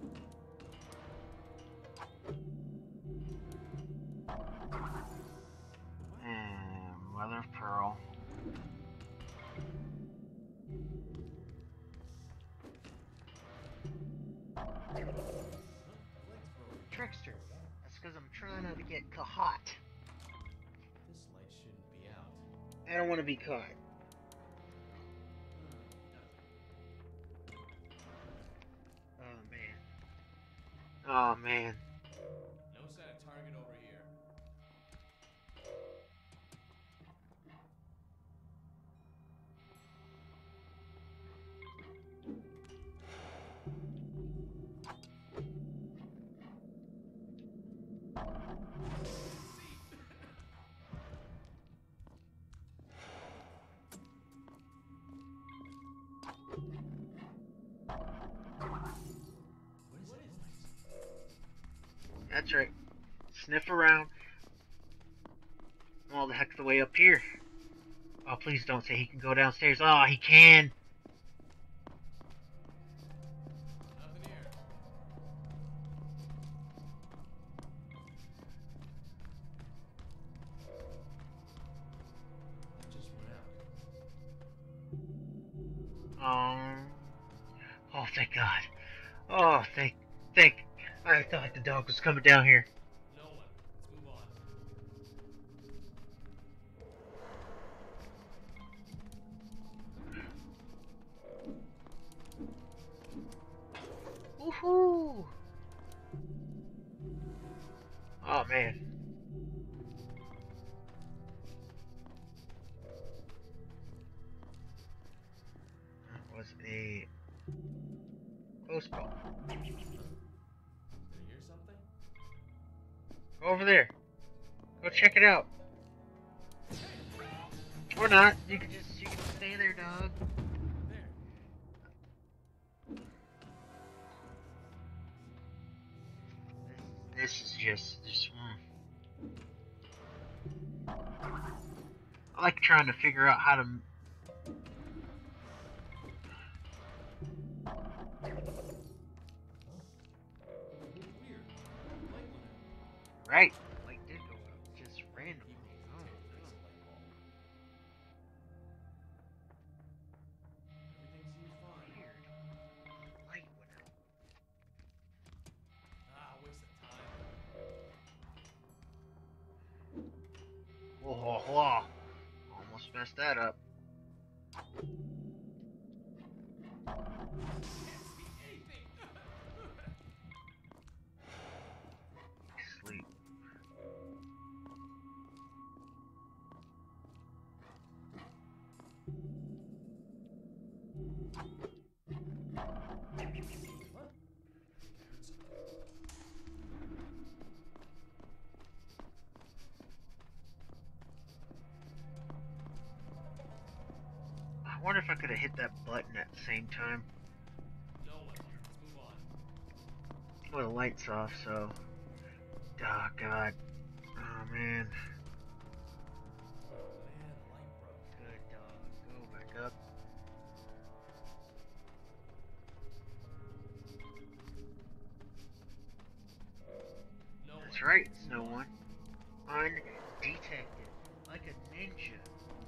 And Mother of Pearl. Trickster. That's because I'm trying not to get caught. This light shouldn't be out. I don't want to be caught. Nothing. Oh man. No sign of target over here. What is this? That's right. Sniff around. All the heck the way up here. Oh, please don't say he can go downstairs. Oh, he can. Nothing here. It just went out. Oh, thank God. Oh, thank. I thought the dog was coming down here. No one. Let's move on. Woohoo! Oh man. That was a close call. Did I hear something? Go over there. Go check it out. Or not. You can stay there, dog. There. This is just I like trying to figure out how to. Weird. Light went out. Right. Light did go out. Just randomly. People Oh, need to fix a light bulb. claw. Almost messed that up. Sleep. I wonder if I could have hit that button at the same time. No one here. Let's move on. Well, the light's off, so. Oh, God. Oh, man. Man, the light broke. Good dog. Go back up. No That's one. right, it's no one. Undetected. Like a ninja.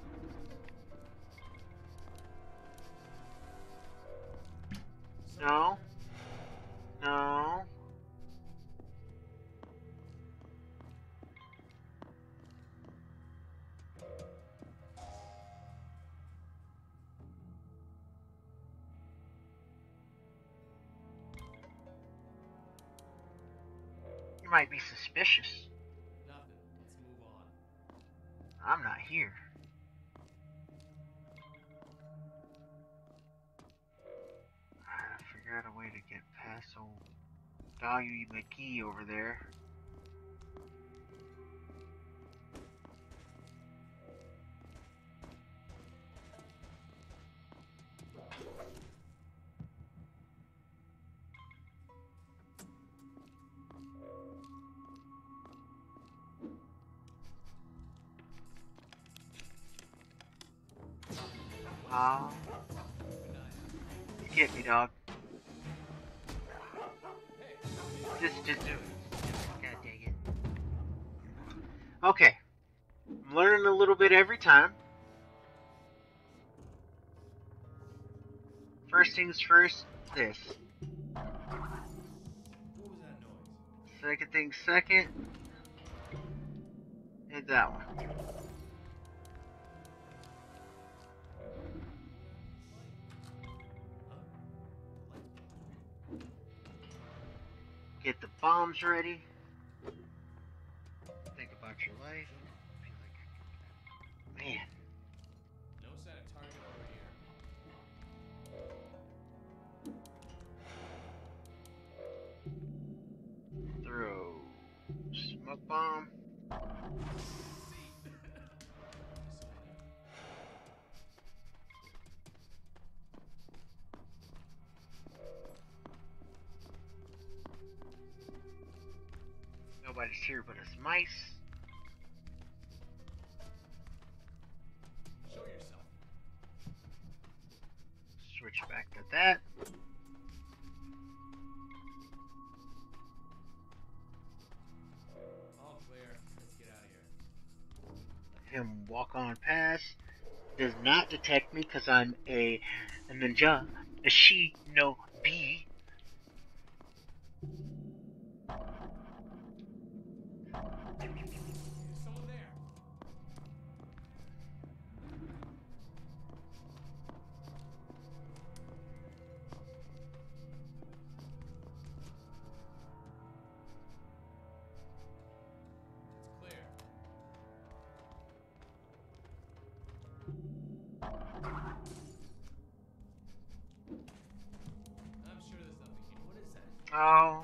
No. No. You might be suspicious. Nothing. Let's move on. I'm not here. I figured out a way to get past old Value McGee over there. Oh, you get me, dog. Just do it. God dang it. Okay. I'm learning a little bit every time. First things first, this. What was that noise? Second thing second, and that one. Get the bombs ready. Think about your life. Man, No set of target over here. throw smoke bomb. Nobody's here but us mice. Show yourself. Switch back to that. All clear. Let's get out of here. Him walk on past. Does not detect me because I'm a ninja. A she no bee. There's someone there. It's clear. I'm sure there's nothing here. What is that? Oh.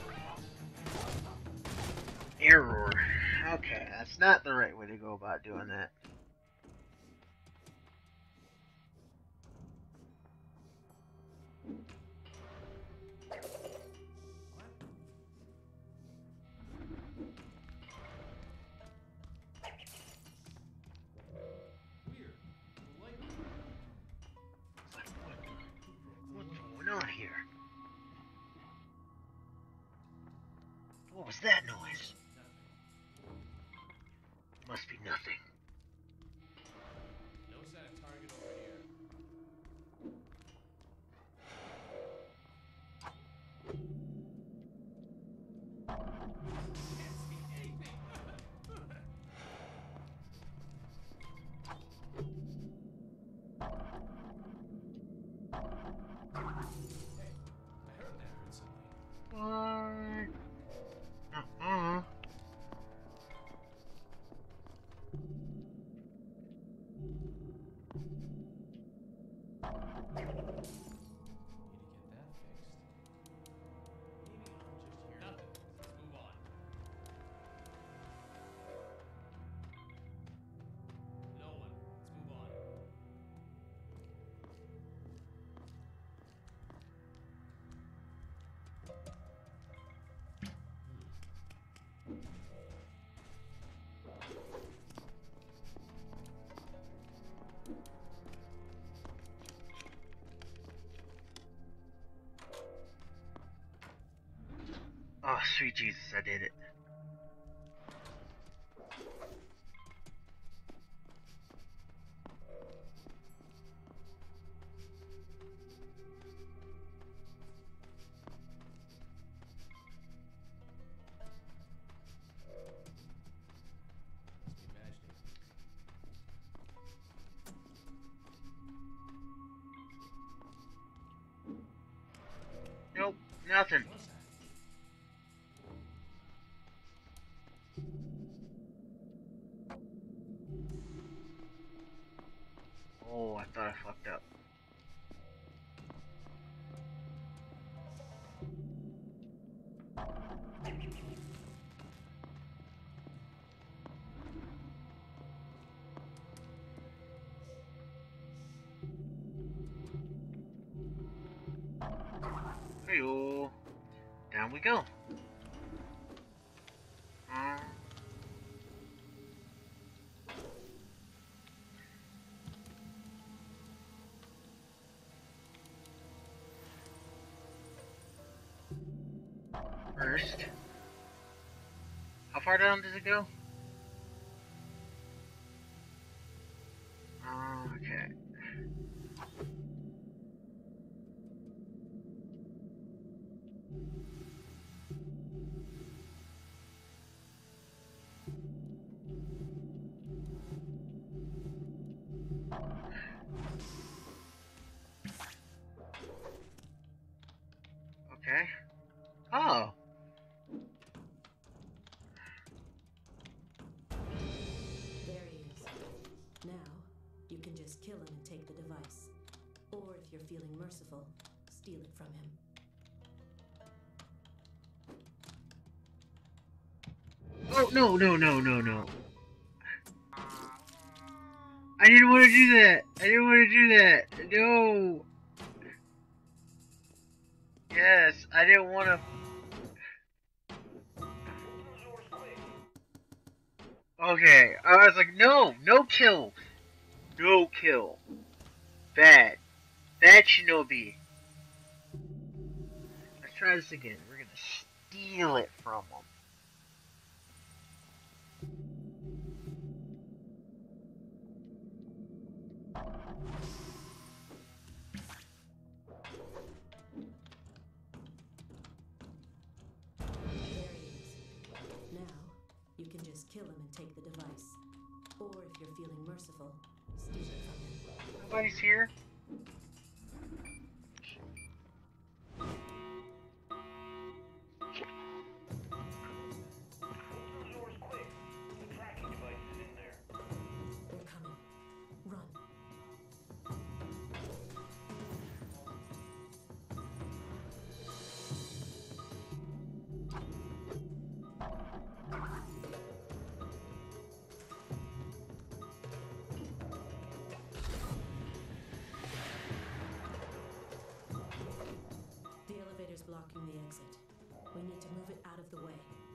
Error. Okay, that's not the right way to go about doing that. Weird. The light. What's going on here? What was that noise? Must be nothing. No set of target over here. Can't see anything. sweet Jesus, I did it. Nope, nothing. Oh, I thought I fucked up. Hey-oh. Down we go. First. How far down does it go? Okay. Okay. Oh. There he is. Now, you can just kill him and take the device. Or if you're feeling merciful, steal it from him. Oh, no, no, no, no, no. I didn't want to do that. I didn't want to do that. No. Yes, I didn't want to. Okay, I was like, no, no kill. No kill. Bad. Bad Shinobi. Let's try this again. We're gonna steal it from him. You can just kill him and take the device. Or if you're feeling merciful, steal it from him. Nobody's here? They're coming. Run. Blocking the exit. We need to move it out of the way.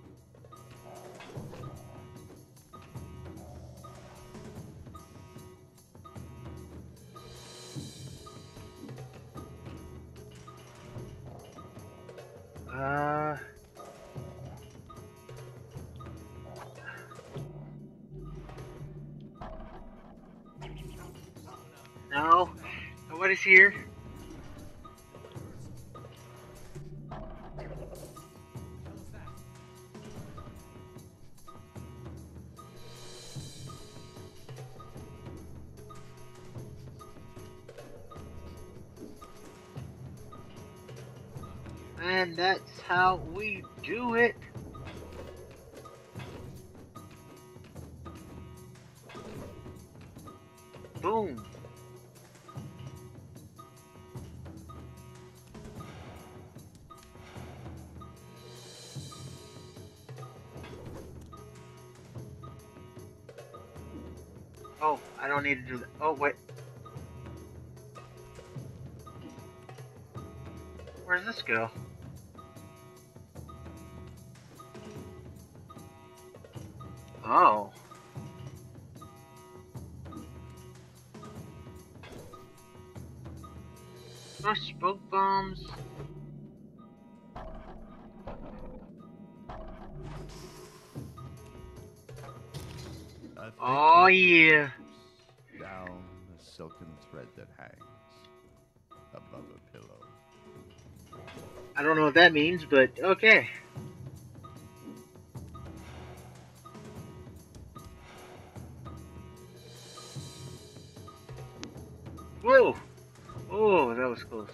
No. Nobody's here. And that's how we do it. Boom. Oh, I don't need to do that. Oh, wait. Where does this go? Oh. No smoke bombs. A Oh, thick yeah. down a silken thread that hangs above a pillow. I don't know what that means, but okay. Whoa! Oh, that was close.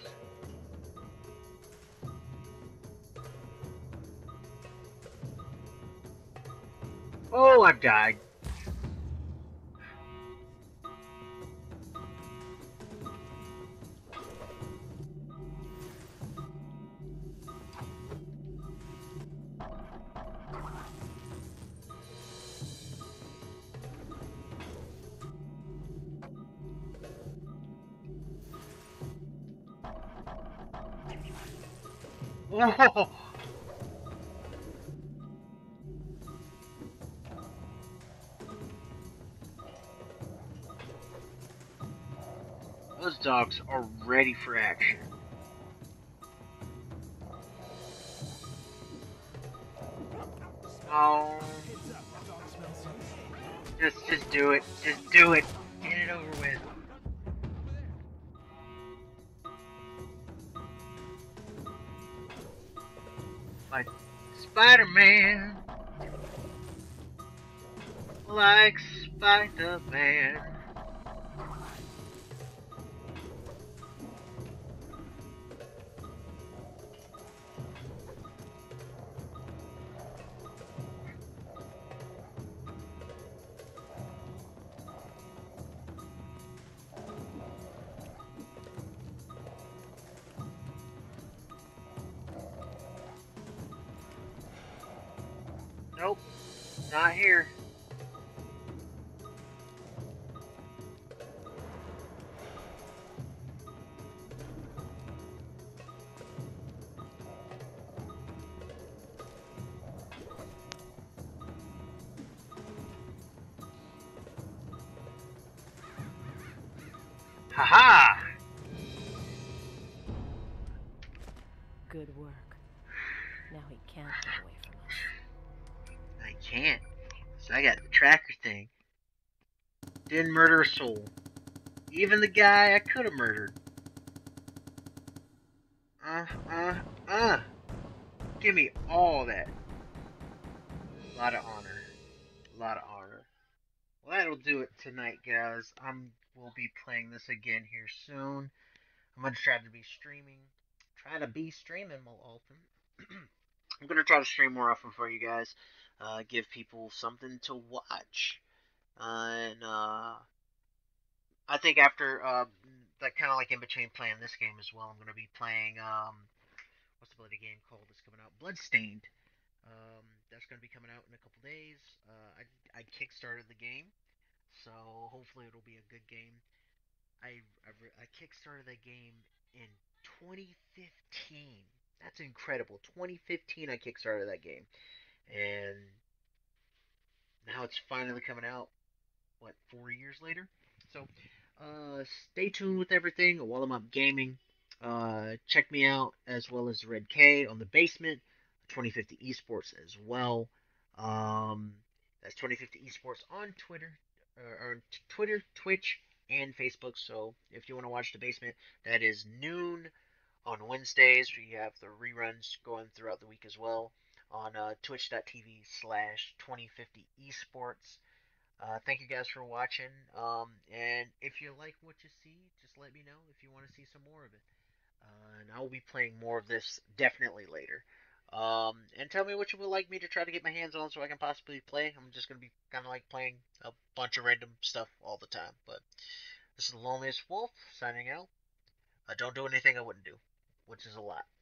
Oh, I died. Whoa! Those dogs are ready for action. Oh, just do it. Just do it. Get it over with. Like Spider-Man. Like Spider-Man. Nope, not here. Haha! Good work. Now he can't get away from us. I can't. So I got the tracker thing. Didn't murder a soul. Even the guy I could have murdered. Give me all that. A lot of honor. A lot of honor. Well, that'll do it tonight, guys. We'll be playing this again here soon. I'm gonna try to be streaming. More often. I'm gonna try to stream more often for you guys. Give people something to watch. And I think after that, kind of like in between playing this game as well, I'm gonna be playing what's the bloody game called that's coming out? Bloodstained. That's gonna be coming out in a couple days. I kickstarted the game, so hopefully it'll be a good game. I kickstarted that game in 2015. That's incredible. 2015 I kickstarted that game, and now it's finally coming out. What, 4 years later? So, stay tuned with everything while I'm up gaming. Check me out as well as Red K on the basement, 2050 Esports as well. Um, that's 2050 Esports on Twitter, Twitter, Twitch, and Facebook. So if you want to watch the basement, that is noon on Wednesdays. We have the reruns going throughout the week as well on twitch.tv/2050 Esports. Thank you guys for watching. And if you like what you see, just let me know if you want to see some more of it. And I will be playing more of this definitely later. And tell me what you would like me to try to get my hands on so I can possibly play. I'm just going to be kind of like playing a bunch of random stuff all the time. But this is the Loneliest Wolf signing out. Don't do anything I wouldn't do, which is a lot.